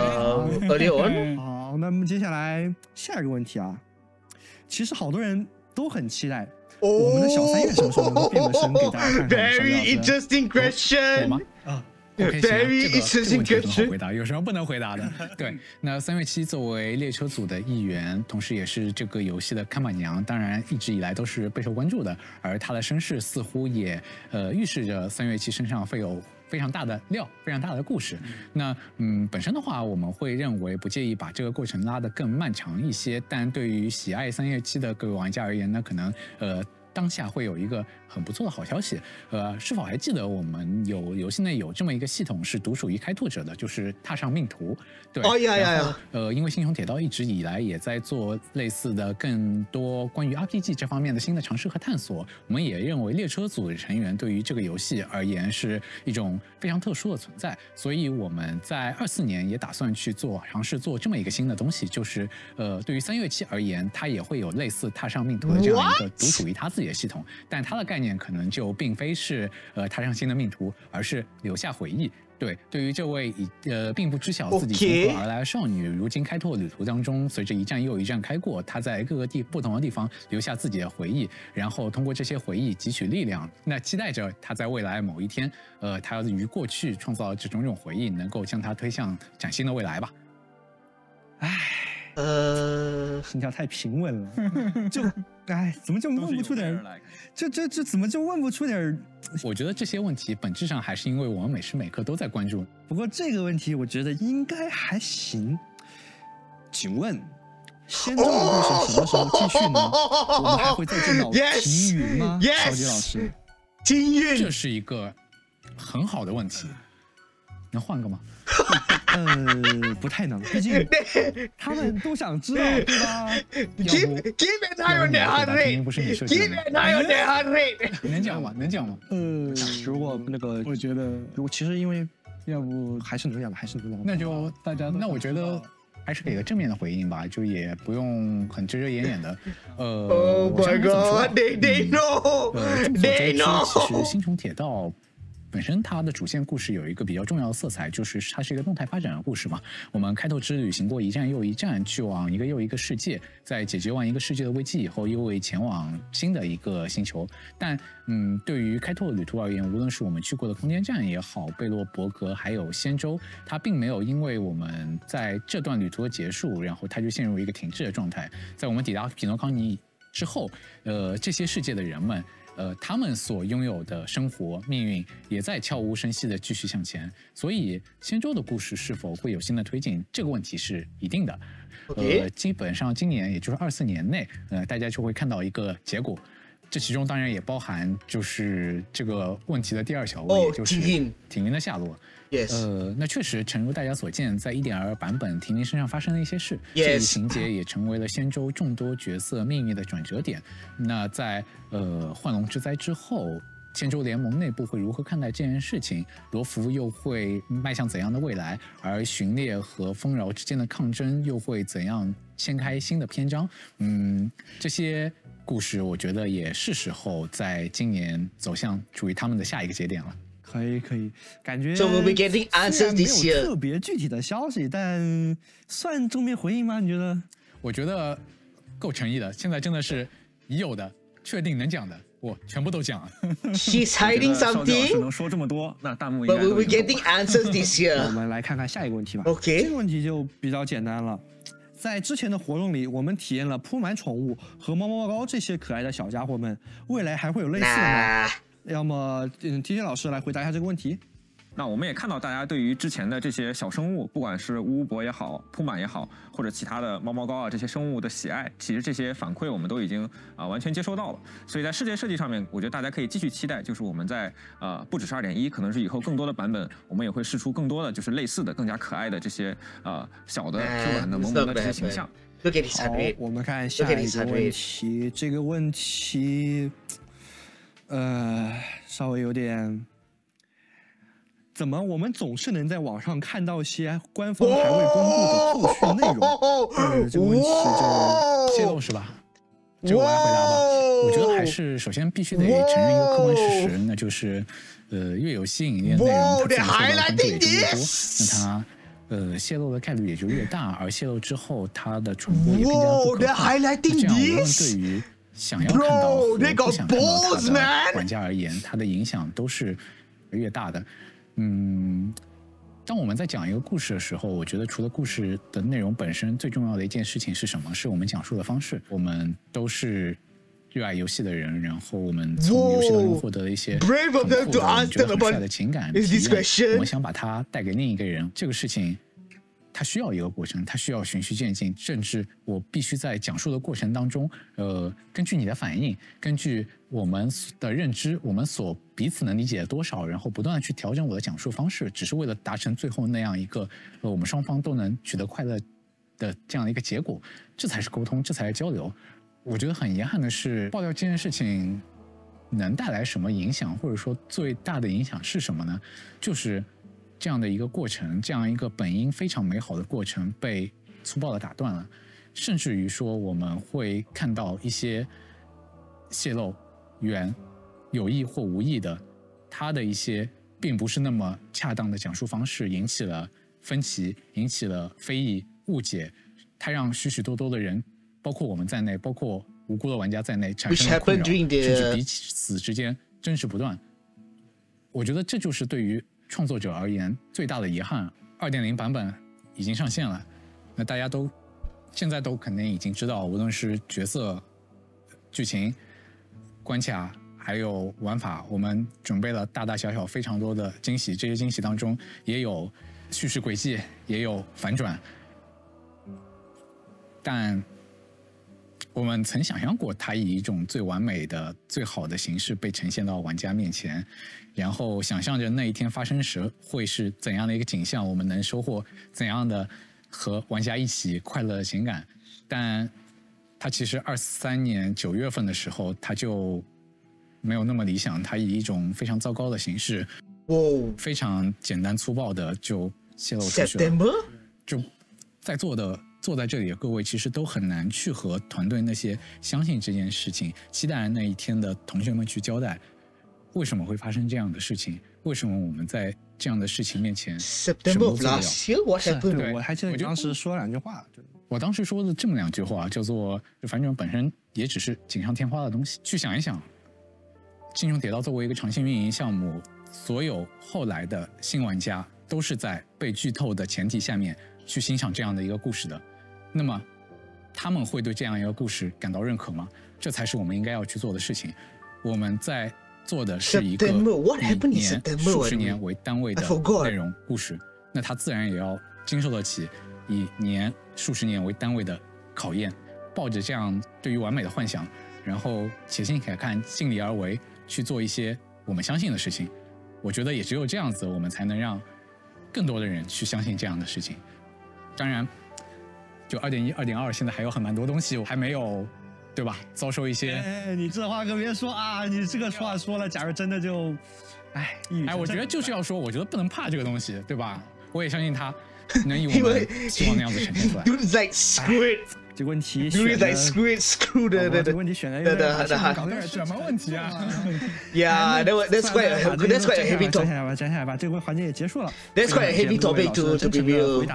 A: uh earlier on？
C: 好，那么接下来下一个问题啊，其实好多人都很期待。我们的小三月什么时候能够变个身给大家看看
A: ？Very interesting question。
D: 我吗？啊。
A: Okay, Very interesting question。
D: 回答有什么不能回答的？对，那三月七作为列车组的一员，同时也是这个游戏的看板娘，当然一直以来都是备受关注的。而她的身世似乎也呃预示着三月七身上会有非常大的料，非常大的故事。那嗯，本身的话，我们会认为不介意把这个过程拉得更漫长一些，但对于喜爱三月七的各位玩家而言呢，可能呃。当下会有一个很不错的好消息，呃，是否还记得我们有游戏内有这么一个系统是独属于开拓者的，就是踏上命途。对，
A: 哦呀呀呀！
D: 呃，因为星穹铁道一直以来也在做类似的更多关于 R P G 这方面的新的尝试和探索，我们也认为列车组的成员对于这个游戏而言是一种非常特殊的存在，所以我们在二四年也打算去做尝试做这么一个新的东西，就是呃，对于三月七而言，它也会有类似踏上命途的这样一个独属于它自己的系统，但它的概念可能就并非是呃踏上新的命途，而是留下回忆。对，对于这位以呃并不知晓自己从何而来的少女，如今开拓旅途当中，随着一站又一站开过，她在各个地不同的地方留下自己的回忆，然后通过这些回忆汲取力量。那期待着她在未来某一天，呃，她于过去创造这种种回忆，能够将她推向崭新的未来吧。
C: 唉。呃，心跳太平稳了，就哎，怎么就问不出点？这这这怎么就问不出点？
D: 我觉得这些问题本质上还是因为我们每时每刻都在关注。
C: 不过这个问题，我觉得应该还行。请问，仙州的故事什么时候继续呢？我们还会再见到秦云吗？小杰老师，
A: 秦云，
D: 这是一个很好的问题。能换个吗？
C: 呃，不太能，毕竟他们都想知道，对吧
A: ？Keep keep it high on the heart rate， keep it high on the heart rate。
D: 能讲吗？能讲吗？
C: 呃，如果那个，
J: 我觉得，
C: 如果其实因为，要不还是能讲吧，还是能讲。
D: 那就大家，那我觉得还是给个正面的回应吧，就也不用很遮遮掩掩的。呃
A: ，Oh my God，they they know，
D: 呃，众所周知，其实星穹铁道。本身它的主线故事有一个比较重要的色彩，就是它是一个动态发展的故事嘛。我们开拓之旅行过一站又一站，去往一个又一个世界，在解决完一个世界的危机以后，又会前往新的一个星球。但嗯，对于开拓旅途而言，无论是我们去过的空间站也好，贝洛伯格还有仙州，它并没有因为我们在这段旅途的结束，然后它就陷入一个停滞的状态。在我们抵达匹诺康尼之后，呃，这些世界的人们。呃，他们所拥有的生活命运也在悄无声息地继续向前，所以仙州的故事是否会有新的推进，这个问题是一定的。呃，基本上今年也就是二四年内，呃，大家就会看到一个结果。这其中当然也包含就是这个问题的第二小问，也就是婷婷的下落。
A: Yes.
D: 呃，那确实，诚如大家所见，在 一点二 版本，婷婷身上发生了一些事，
A: Yes.
D: 这一情节也成为了仙州众多角色命运的转折点。那在呃幻龙之灾之后，仙州联盟内部会如何看待这件事情？罗浮又会迈向怎样的未来？而寻猎和丰饶之间的抗争又会怎样掀开新的篇章？嗯，这些故事，我觉得也是时候在今年走向属于他们的下一个节点了。
C: 可以可以，感觉
A: So we'll be getting answers this year。
C: 没有特别具体的消息，但算正面回应吗？你觉得？
D: 我觉得够诚意的。现在真的是已有的、确定能讲的，我全部都讲了。
A: She's hiding something。
N: 能说这么多，那弹幕。
A: But we will getting answers this year。
C: 我们来看看下一个问题吧。
A: OK。
C: 这个问题就比较简单了。在之前的活动里，我们体验了铺满宠物和猫猫猫这些可爱的小家伙们，未来还会有类似的吗？要么，嗯 ，T J 老师来回答一下这个问题。
N: 那我们也看到大家对于之前的这些小生物，不管是乌乌博也好，铺满也好，或者其他的猫猫膏啊这些生物的喜爱，其实这些反馈我们都已经啊、呃、完全接收到了。所以在世界设计上面，我觉得大家可以继续期待，就是我们在呃不只是 二点一， 可能是以后更多的版本，我们也会试出更多的就是类似的、更加可爱的这些呃小的 Q 版的萌萌的这些形象。
C: 好，我们看下一个问题，这个问题，呃，稍微有点。 怎么我们总是能在网上看到一些官方还未公布的后续内容？呃，这个问题就
D: 泄露是吧？这个我来回答吧。我觉得还是首先必须得承认一个客观事实，那就是呃越有吸引力的内容，它受到关注也就越多，那它呃泄露的概率也就越大，而泄露之后它的传播也更加不可靠。那这样无论对于想要看到和不想看到它的玩家而言，它的影响都是越大的。 嗯，当我们在讲一个故事的时候，我觉得除了故事的内容本身，最重要的一件事情是什么？是我们讲述的方式。我们都是热爱游戏的人，然后我们从游戏当中获得了一些很酷的、觉得很帅的情感体验，我们想把它带给另一个人。这个事情，它需要一个过程，它需要循序渐进，甚至我必须在讲述的过程当中，呃，根据你的反应，根据我们的认知，我们所彼此能理解多少，然后不断的去调整我的讲述方式，只是为了达成最后那样一个，呃，我们双方都能取得快乐的这样的一个结果，这才是沟通，这才是交流。我觉得很遗憾的是，爆料这件事情能带来什么影响，或者说最大的影响是什么呢？就是这样的一个过程，这样一个本应非常美好的过程被粗暴的打断了，甚至于说我们会看到一些泄露源有意或无意的，他的一些并不是那么恰当的讲述方式，引起了分歧，引起了非议、误解，他让许许多多的人，包括我们在内，包括无辜的玩家在内，产生了困扰，甚至彼此之间争执不断。我觉得这就是对于创作者而言最大的遗憾。二点零版本已经上线了，那大家都现在都肯定已经知道，无论是角色、剧情、关卡。还有玩法，我们准备了大大小小非常多的惊喜，这些惊喜当中也有叙事轨迹，也有反转。但我们曾想象过，它以一种最完美的、最好的形式被呈现到玩家面前，然后想象着那一天发生时会是怎样的一个景象，我们能收获怎样的和玩家一起快乐的情感。但它其实二三年九月份的时候，它就没有那么理想，它以一种非常糟糕的形式，非常简单粗暴的就泄露出去了。就在座的坐在这里的各位，其实都很难去和团队那些相信这件事情、期待那一天的同学们去交代，为什么会发生这样的事情？为什么我们在这样的事情面前什么都做不了？
C: 对，我还记得你当时说两句话。
D: 我当时说的这么两句话，叫做反正本身也只是锦上添花的东西。去想一想。星穹铁道作为一个长期运营项目，所有后来的新玩家都是在被剧透的前提下面去欣赏这样的一个故事的。那么，他们会对这样一个故事感到认可吗？这才是我们应该要去做的事情。我们在做的是一个以年、数十年为单位的内容故事，那它自然也要经受得起以年、数十年为单位的考验。抱着这样对于完美的幻想，然后且行且看，尽力而为。去做一些我们相信的事情，我觉得也只有这样子，我们才能让更多的人去相信这样的事情。当然，就二点一、二点二，现在还有很蛮多东西还没有，对吧？遭受一些。
C: 哎，你这话可别说啊！你这个话说了，假如真的就，哎，
D: 哎，我觉得就是要说，我觉得不能怕这个东西，对吧？我也相信它能以我们希望那样子呈现出来。
C: 这个问题
A: 选的 screw screw 的
C: 这个问题选的有点搞点
D: 什么问题啊
A: ？Yeah, that's quite that's quite a heavy topic.
C: 讲下来吧，讲下来吧，这个环节也结束了。
A: That's quite a heavy topic to to review.
C: 回答，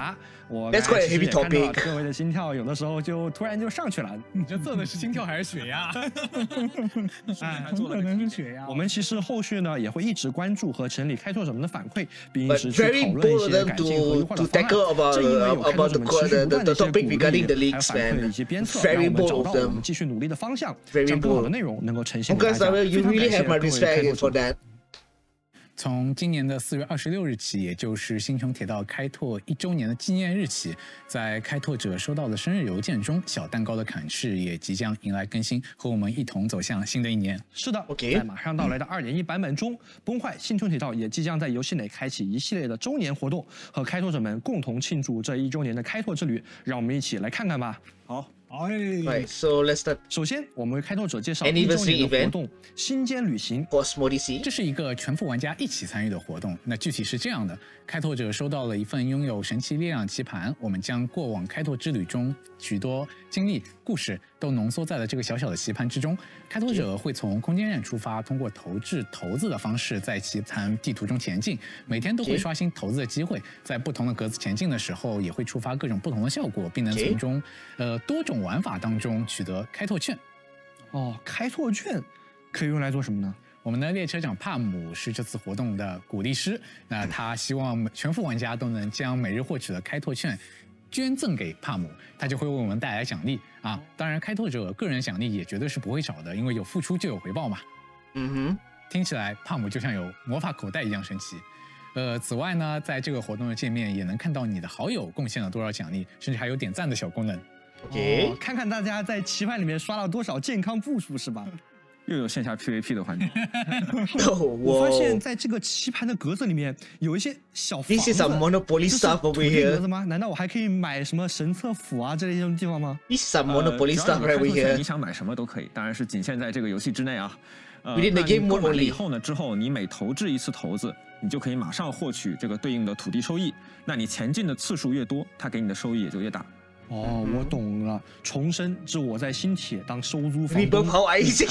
C: 我
A: That's quite a heavy
C: 也看到
A: topic.
C: 各位的心跳有的时候就突然就上去了。
D: 你这测的是心跳还是血压？
C: 哎，
J: 很可能是血压。
C: 我们其实后续呢也会一直关注和整理开拓者们的反馈，并一
A: But
C: 直去
A: very
C: 讨论一
A: bold
C: 些
A: of
C: 改
A: them
C: 进和优
A: to
C: 化
A: to
C: 的方
A: tackle
C: 案。
A: about
C: 正因为有开拓
A: about
C: 者
A: the
C: 们持续
A: the
C: 不断的
A: the
C: 一些
A: topic
C: 鼓励，
A: regarding the
C: 还有
A: leaks,
C: 反馈
A: man.
C: 以及鞭策，
A: Very
C: 让我们找
A: bold
C: 到
A: of
C: 我
A: them.
C: 们继续努力的方向，
A: Very
C: 将更好的
A: bold.
C: 内容能够呈现给大
A: Uncle
C: 家。
A: Samuel,
C: 非
A: you
C: 常
A: really
C: 感谢
A: have
C: 各
A: my
C: 位开
A: respect
C: 拓
A: for
C: 者。
A: that.
D: 从今年的四月二十六日起，也就是星穹铁道开拓一周年的纪念日起，在开拓者收到的生日邮件中，小蛋糕的侃式也即将迎来更新，和我们一同走向新的一年。
C: 是的
A: OK
C: 在马上到来的二点一版本中，崩坏星穹铁道也即将在游戏内开启一系列的周年活动，和开拓者们共同庆祝这一周年的开拓之旅。让我们一起来看看吧。
J: 好。
A: Right, so let's start.
C: 首先，我们为开拓者介绍一周年的活动——星间旅行
A: Cosmo D C。
D: 这是一个全副玩家一起参与的活动。那具体是这样的：开拓者收到了一份拥有神奇力量棋盘，我们将过往开拓之旅中许多经历、故事都浓缩在了这个小小的棋盘之中。开拓者会从空间站出发，通过投掷骰子的方式在棋盘地图中前进。每天都会刷新骰子的机会，在不同的格子前进的时候，也会触发各种不同的效果，并能从中，呃，多种玩法当中取得开拓券。
C: 哦，开拓券可以用来做什么呢？
D: 我们的列车长帕姆是这次活动的鼓励师，那他希望全副玩家都能将每日获取的开拓券捐赠给帕姆，他就会为我们带来奖励啊。当然，开拓者个人奖励也绝对是不会少的，因为有付出就有回报嘛。
A: 嗯哼，
D: 听起来帕姆就像有魔法口袋一样神奇。呃，此外呢，在这个活动的界面也能看到你的好友贡献了多少奖励，甚至还有点赞的小功能。
C: 哦，看看大家在棋盘里面刷了多少健康步数是吧？
N: 又有线下 P V P 的环节。
C: 我发现在这个棋盘的格子里面有一些小房子。
A: This is a Monopoly stuff over here.
C: 格子吗？难道我还可以买什么神策斧啊这类地方吗
A: ？This is a Monopoly stuff right over here.
N: 你想买什么都可以，当然是仅限在这个游戏之内啊。呃，
A: Within the game mode only.
N: 以后呢，之后你每投掷一次骰子，你就可以马上获取这个对应的土地收益。那你前进的次数越多，它给你的收益也就越大。
C: 哦，我懂了。重生致我在新铁当收租房
A: Rebuild how I easy.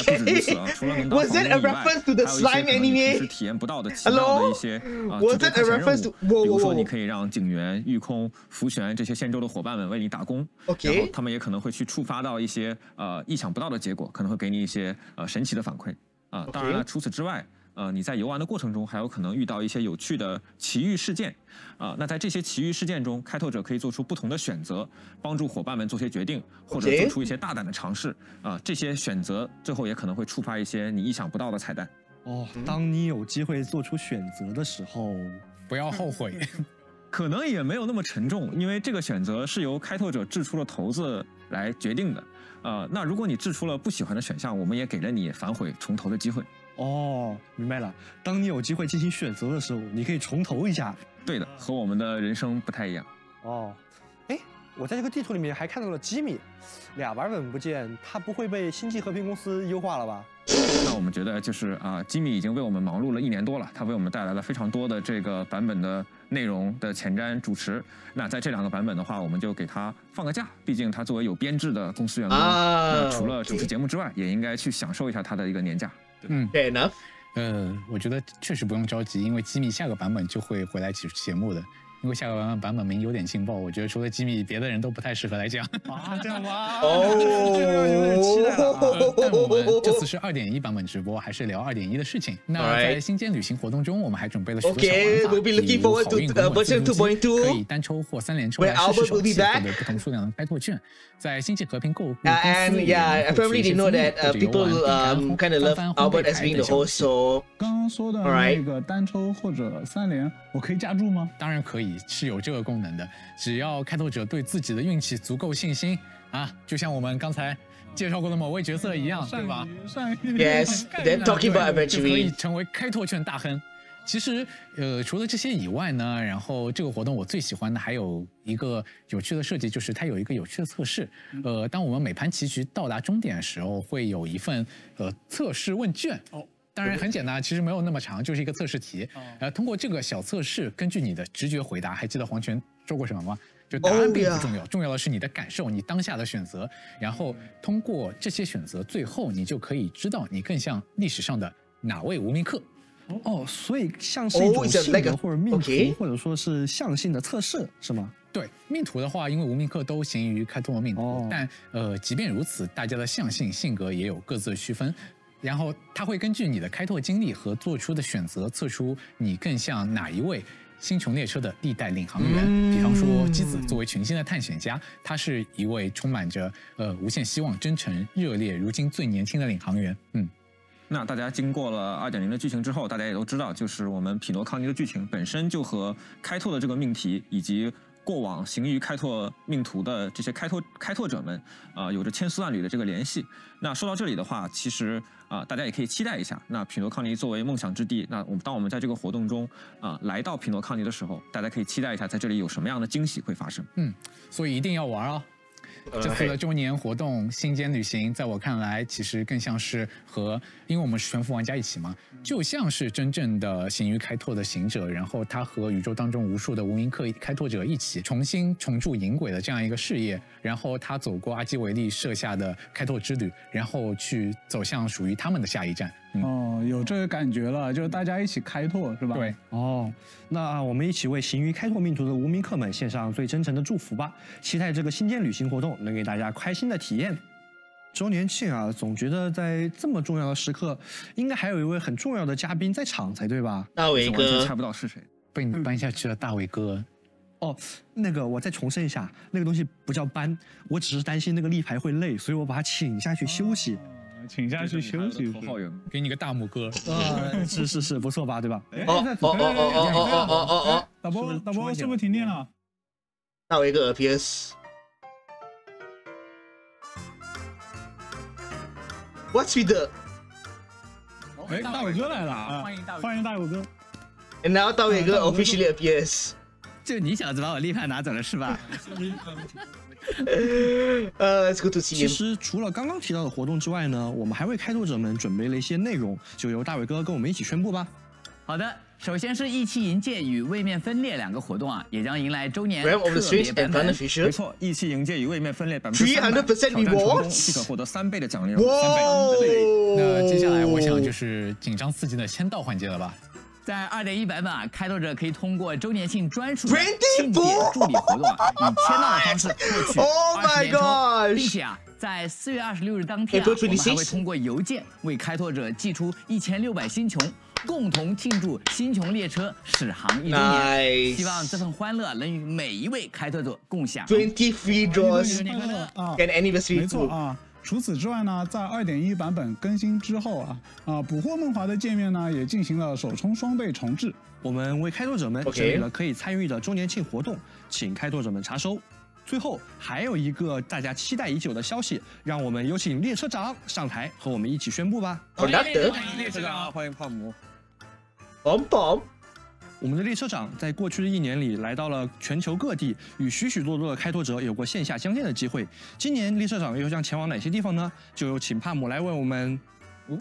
A: Was it a reference to the slime anime?
N: 体验不到的其他的一些啊，
A: Was it a reference to?
N: 比如说，你可以让警员、御空、福玄这些仙州的伙伴们为你打工。
A: OK。
N: 然后他们也可能会去触发到一些呃意想不到的结果，可能会给你一些呃神奇的反馈啊。当然了，除此之外。 呃，你在游玩的过程中，还有可能遇到一些有趣的奇遇事件，啊、呃，那在这些奇遇事件中，开拓者可以做出不同的选择，帮助伙伴们做些决定，或者做出一些大胆的尝试，啊、呃，这些选择最后也可能会触发一些你意想不到的彩蛋。
C: 哦，当你有机会做出选择的时候，
D: 不要后悔。
N: 可能也没有那么沉重，因为这个选择是由开拓者掷出了骰子来决定的。呃，那如果你掷出了不喜欢的选项，我们也给了你反悔重投的机会。
C: 哦，明白了。当你有机会进行选择的时候，你可以重投一下。
N: 对的，和我们的人生不太一样。
C: 哦，哎，我在这个地图里面还看到了吉米，俩版本不见，他不会被星际和平公司优化了吧？
N: 那我们觉得就是啊，吉米已经为我们忙碌了一年多了，他为我们带来了非常多的这个版本的内容的前瞻主持。那在这两个版本的话，我们就给他放个假，毕竟他作为有编制的公司员工，那除了主持节目之外，也应该去享受一下他的一个年假。
D: 嗯
A: ，Fair enough。
D: 呃，我觉得确实不用着急，因为吉米下个版本就会回来主持节目的。因为下个版本版本名有点劲爆，我觉得除了吉米，别的人都不太适合来讲。
C: 啊，这样吗？
A: 哦，
C: 有点期待了啊。
D: 但我们这次是二点一版本直播，还是聊二点一的事情。那在星间旅行活动中，我们还准备了许多小玩法，比如好运滚滚自助机，可以单抽或三连抽来试试手气，获得不同数量的开拓券。在星际和平购物公司
A: ，and yeah, I probably didn't know that people um kind of love Albert as being the host. So
J: 刚刚说的那个单抽或者三连，我可以加注吗？
D: 当然可以，是有这个功能的。只要开拓者对自己的运气足够信心啊，就像我们刚才介绍过的某位角色一样，对吧
A: ？Yes, then talking about eventually
D: 就可以成为开拓券大亨。其实，呃，除了这些以外呢，然后这个活动我最喜欢的还有一个有趣的设计，就是它有一个有趣的测试。呃，当我们每盘棋局到达终点的时候，会有一份呃测试问卷。哦。当然很简单，其实没有那么长，就是一个测试题。呃，通过这个小测试，根据你的直觉回答，还记得黄泉说过什么吗？就答案并不重要，重要的是你的感受，你当下的选择。然后通过这些选择，最后你就可以知道你更像历史上的哪位无名客。
C: 哦，所以像是一种性格或者命图，或者说是象性的测试，是吗？
D: 对，命途的话，因为无名客都行于开拓命途，
C: 哦、
D: 但呃，即便如此，大家的象性、性格也有各自的区分。然后他会根据你的开拓经历和做出的选择，测出你更像哪一位星穹列车的历代领航员。嗯、比方说，基子作为群星的探险家，他是一位充满着呃无限希望、真诚、热烈，如今最年轻的领航员。嗯。
N: 那大家经过了 二点零 的剧情之后，大家也都知道，就是我们匹诺康尼的剧情本身就和开拓的这个命题以及过往行于开拓命途的这些开拓开拓者们啊、呃，有着千丝万缕的这个联系。那说到这里的话，其实啊、呃，大家也可以期待一下。那匹诺康尼作为梦想之地，那我们当我们在这个活动中啊、呃、来到匹诺康尼的时候，大家可以期待一下，在这里有什么样的惊喜会发生。
D: 嗯，所以一定要玩哦。这次的周年活动星间旅行，在我看来，其实更像是和，因为我们是全服玩家一起嘛，就像是真正的行于开拓的行者，然后他和宇宙当中无数的无名客开拓者一起重新重铸银轨的这样一个事业，然后他走过阿基维利设下的开拓之旅，然后去走向属于他们的下一站。
J: 嗯、哦，有这个感觉了，就是大家一起开拓，是吧？
D: 对。
C: 哦，那我们一起为行于开拓命途的无名客们献上最真诚的祝福吧！期待这个星间旅行活动能给大家开心的体验。周年庆啊，总觉得在这么重要的时刻，应该还有一位很重要的嘉宾在场才对吧？
A: 大伟哥，
N: 完全猜不到是谁，
D: 被你搬下去了，大伟哥。
C: 哦，那个我再重申一下，那个东西不叫搬，我只是担心那个立牌会累，所以我把他请下去休息。哦，
J: 请下去休息，
N: 头号员，
D: 给你个大拇哥。
C: 呃，是是是，不错吧，对吧？
A: 哦哦哦哦哦哦哦哦哦！
J: 导播导播是不是停电了？
A: 大伟哥 P S。What's with the？
J: 哎，大伟哥来了啊！欢迎大伟，欢迎大伟哥。
A: And now 大伟哥 officially appears。
O: 就你小子把我立牌拿走了是吧？
A: 呃 ，It's good to see you。
C: 其实除了刚刚提到的活动之外呢，我们还为开拓者们准备了一些内容，就由大伟哥跟我们一起宣布吧。
O: 好的，首先是义气营界与位面分裂两个活动啊，也将迎来周年特别版本。
N: 没错，义气营界与位面分裂百分之
A: 三百，挑战成功
N: 即可获得三倍的奖励。
A: 哇！
D: 那接下来我想就是紧张刺激的签到环节了吧。
O: 在 二点一 版本啊，开拓者可以通过周年庆专属的庆典助理活动啊，以签到的方式获取二十年抽，并且啊，在四月二十六日当天啊，我们还会通过邮件为开拓者寄出一千六百星穹，共同庆祝星穹列车驶航一周年。希望这份欢乐能与每一位开拓者共享。
A: twenty-three draws and anniversary。
J: 没错啊。除此之外呢，在 二点一 版本更新之后啊，啊，捕获梦华的界面呢也进行了首充双倍重置。
C: 我们为开拓者们整理了可以参与的周年庆活动，请开拓者们查收。最后还有一个大家期待已久的消息，让我们有请列车长上台和我们一起宣布吧。
A: 好的，
N: 列车长，欢迎胖姆。
A: 棒棒。
C: 我们的列车长在过去的一年里来到了全球各地，与许许多多的开拓者有过线下相见的机会。今年列车长又将前往哪些地方呢？就有请帕姆来为我们。
A: 哦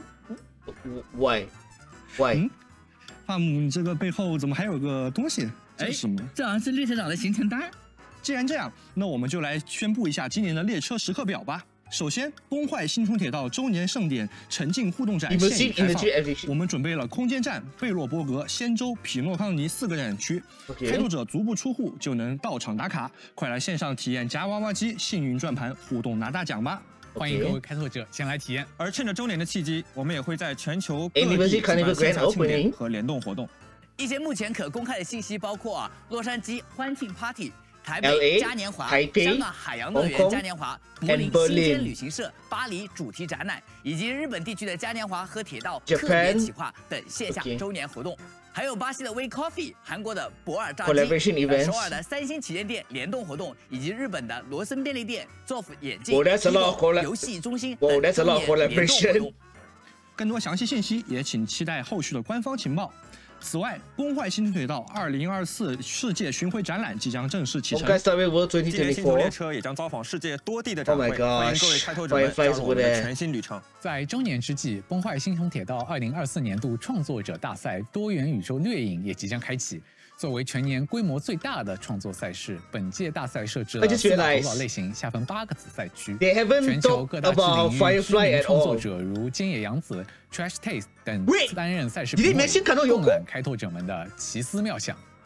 A: ，Why？ Why？
C: 嗯，帕姆，你这个背后怎么还有个东西？这是什么？
O: 这好像是列车长的行程单。
C: 既然这样，那我们就来宣布一下今年的列车时刻表吧。首先，崩坏星穹铁道周年盛典沉浸互动展现已开放，我们准备了空间站、贝洛伯格、仙州、匹诺康尼四个展区，开拓者足不出户就能到场打卡，快来线上体验夹娃娃机、幸运转盘、互动拿大奖吧！
D: 欢迎各位开拓者前来体验。
N: 而趁着周年的契机，我们也会在全球各地举办线下庆典和联动活动。
O: 一些目前可公开的信息包括啊，洛杉矶欢庆 Party。台北嘉年华、香港海洋乐园嘉年华、柏林新鲜旅行社、巴黎主题展览，以及日本地区的嘉年华和铁道特别企划等线下周年活动，还有巴西的 We Coffee、韩国的博尔炸鸡、首尔的三星旗舰店联动活动，以及日本的罗森便利店、Z O F 眼镜、游戏中心等周年联动活动。
C: 更多详细信息也请期待后续的官方情报。此外，崩坏星穹铁道二零二四世界巡回展览即将正式启程。
N: 今年星穹列车也将造访世界多地的展会，欢迎各位开拓者们加入我们的全新旅程。
D: 在周年之际，崩坏星穹铁道二零二四年度创作者大赛多元宇宙掠影也即将开启。作为全年规模最大的创作赛事，本届大赛设置了四大投稿类型，下分八个子赛区。全球各大知名知名创作者如菅野洋子、Trash Taste 等担任赛事评委，共揽开拓者们的奇思妙想。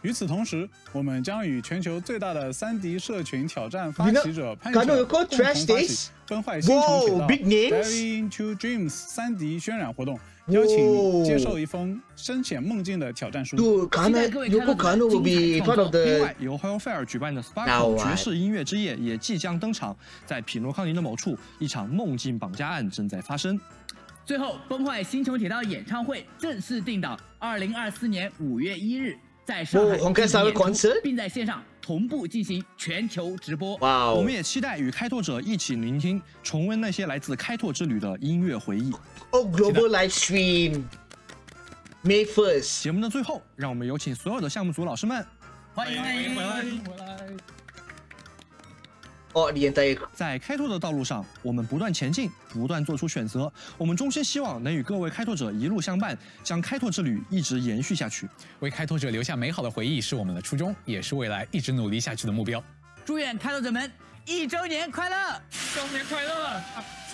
J: 与此同时，我们将与全球最大的 三 D 社群挑战发起者潘晓共同发起崩坏星穹铁道 Dive into Dreams 三 D 渲染活动，邀请你接受一封深潜梦境的挑战书。
A: Dude, Kana, Yoko Kanno will be part of the.
C: 另外，由 Hellfire 举办的 Sparkle 爵士音乐之夜也即将登场，在匹诺康尼的某处，一场梦境绑架案正在发生。
O: 最后，崩坏星穹铁道演唱会正式定档二零二四年五月一日。 在上海进行演出，并在线上同步进行全球直播。
A: 哇哦！
C: 我们也期待与开拓者一起聆听、重温那些来自开拓之旅的音乐回忆。
A: Oh, global live stream, May first。
C: 节目的最后，让我们有请所有的项目组老师们，
O: 欢迎欢迎回来，
C: 欢迎回来。
A: 哦，你在
C: 在开拓的道路上，我们不断前进，不断做出选择。我们衷心希望能与各位开拓者一路相伴，将开拓之旅一直延续下去。
D: 为开拓者留下美好的回忆是我们的初衷，也是未来一直努力下去的目标。
O: 祝愿开拓者们一周年快乐！
C: 周年快乐！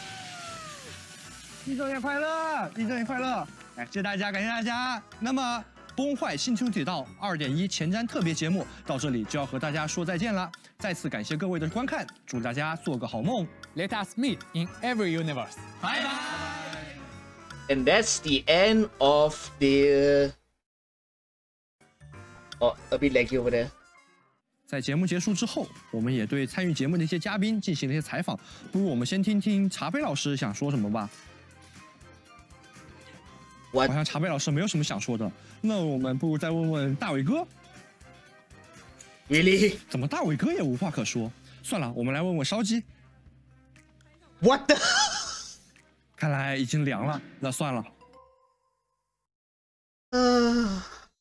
C: 一周年快乐！一周年快乐！感谢大家，感谢大家。那么。 崩坏星穹铁道 二点一 前瞻特别节目到这里就要和大家说再见了，再次感谢各位的观看，祝大家做个好梦。
D: Let us meet in every universe.
O: Bye bye.
A: And that's the end of the. Oh, a bit laggy over there.
C: 在节目结束之后，我们也对参与节目的一些嘉宾进行了一些采访，不如我们先听听茶杯老师想说什么吧。 好像茶杯老师没有什么想说的，那我们不如再问问大伟哥。
A: Really？
C: 怎么大伟哥也无话可说？算了，我们来问问烧鸡。
A: What the？
C: 看来已经凉了，那算了。
A: Uh,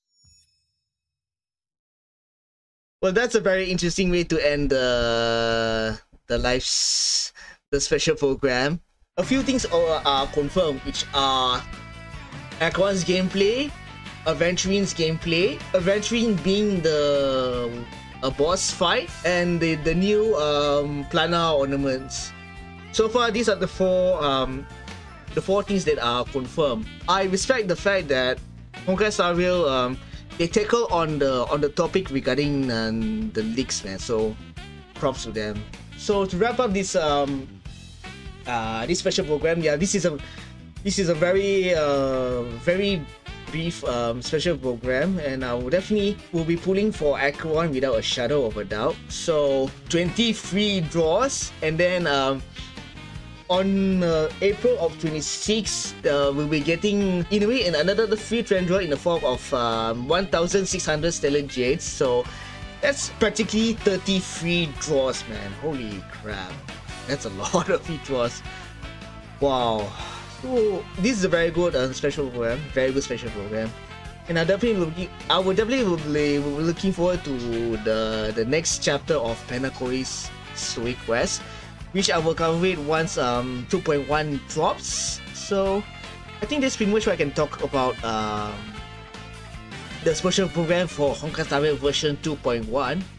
A: well, that's a very interesting way to end the the live the special program. A few things are, are confirmed, which are. Aquan's gameplay, Aventuриne's gameplay, Aventurine being the a boss fight, and the, the new um, Plana ornaments. So far, these are the four um, the four things that are confirmed. I respect the fact that Honkai Star Rail um, they tackle on the on the topic regarding um, the leaks, man. So props to them. So to wrap up this um uh, this special program, yeah, this is a This is a very, uh, very brief um, special program, and I will definitely will be pulling for Aquan without a shadow of a doubt. So twenty free draws, and then um, on uh, April of twenty-sixth, uh, we'll be getting in a way another free trend draw in the form of um, one thousand six hundred Stellar Jades. So that's practically thirty free draws, man. Holy crap, that's a lot of free draws. Wow. So this is a very good uh, special program, very good special program, and I definitely looking, I would definitely be looking forward to the the next chapter of Penacori's Story Quest, which I will cover it once um two point one drops. So I think that's pretty much what I can talk about um the special program for Honkai Star Rail version two point one.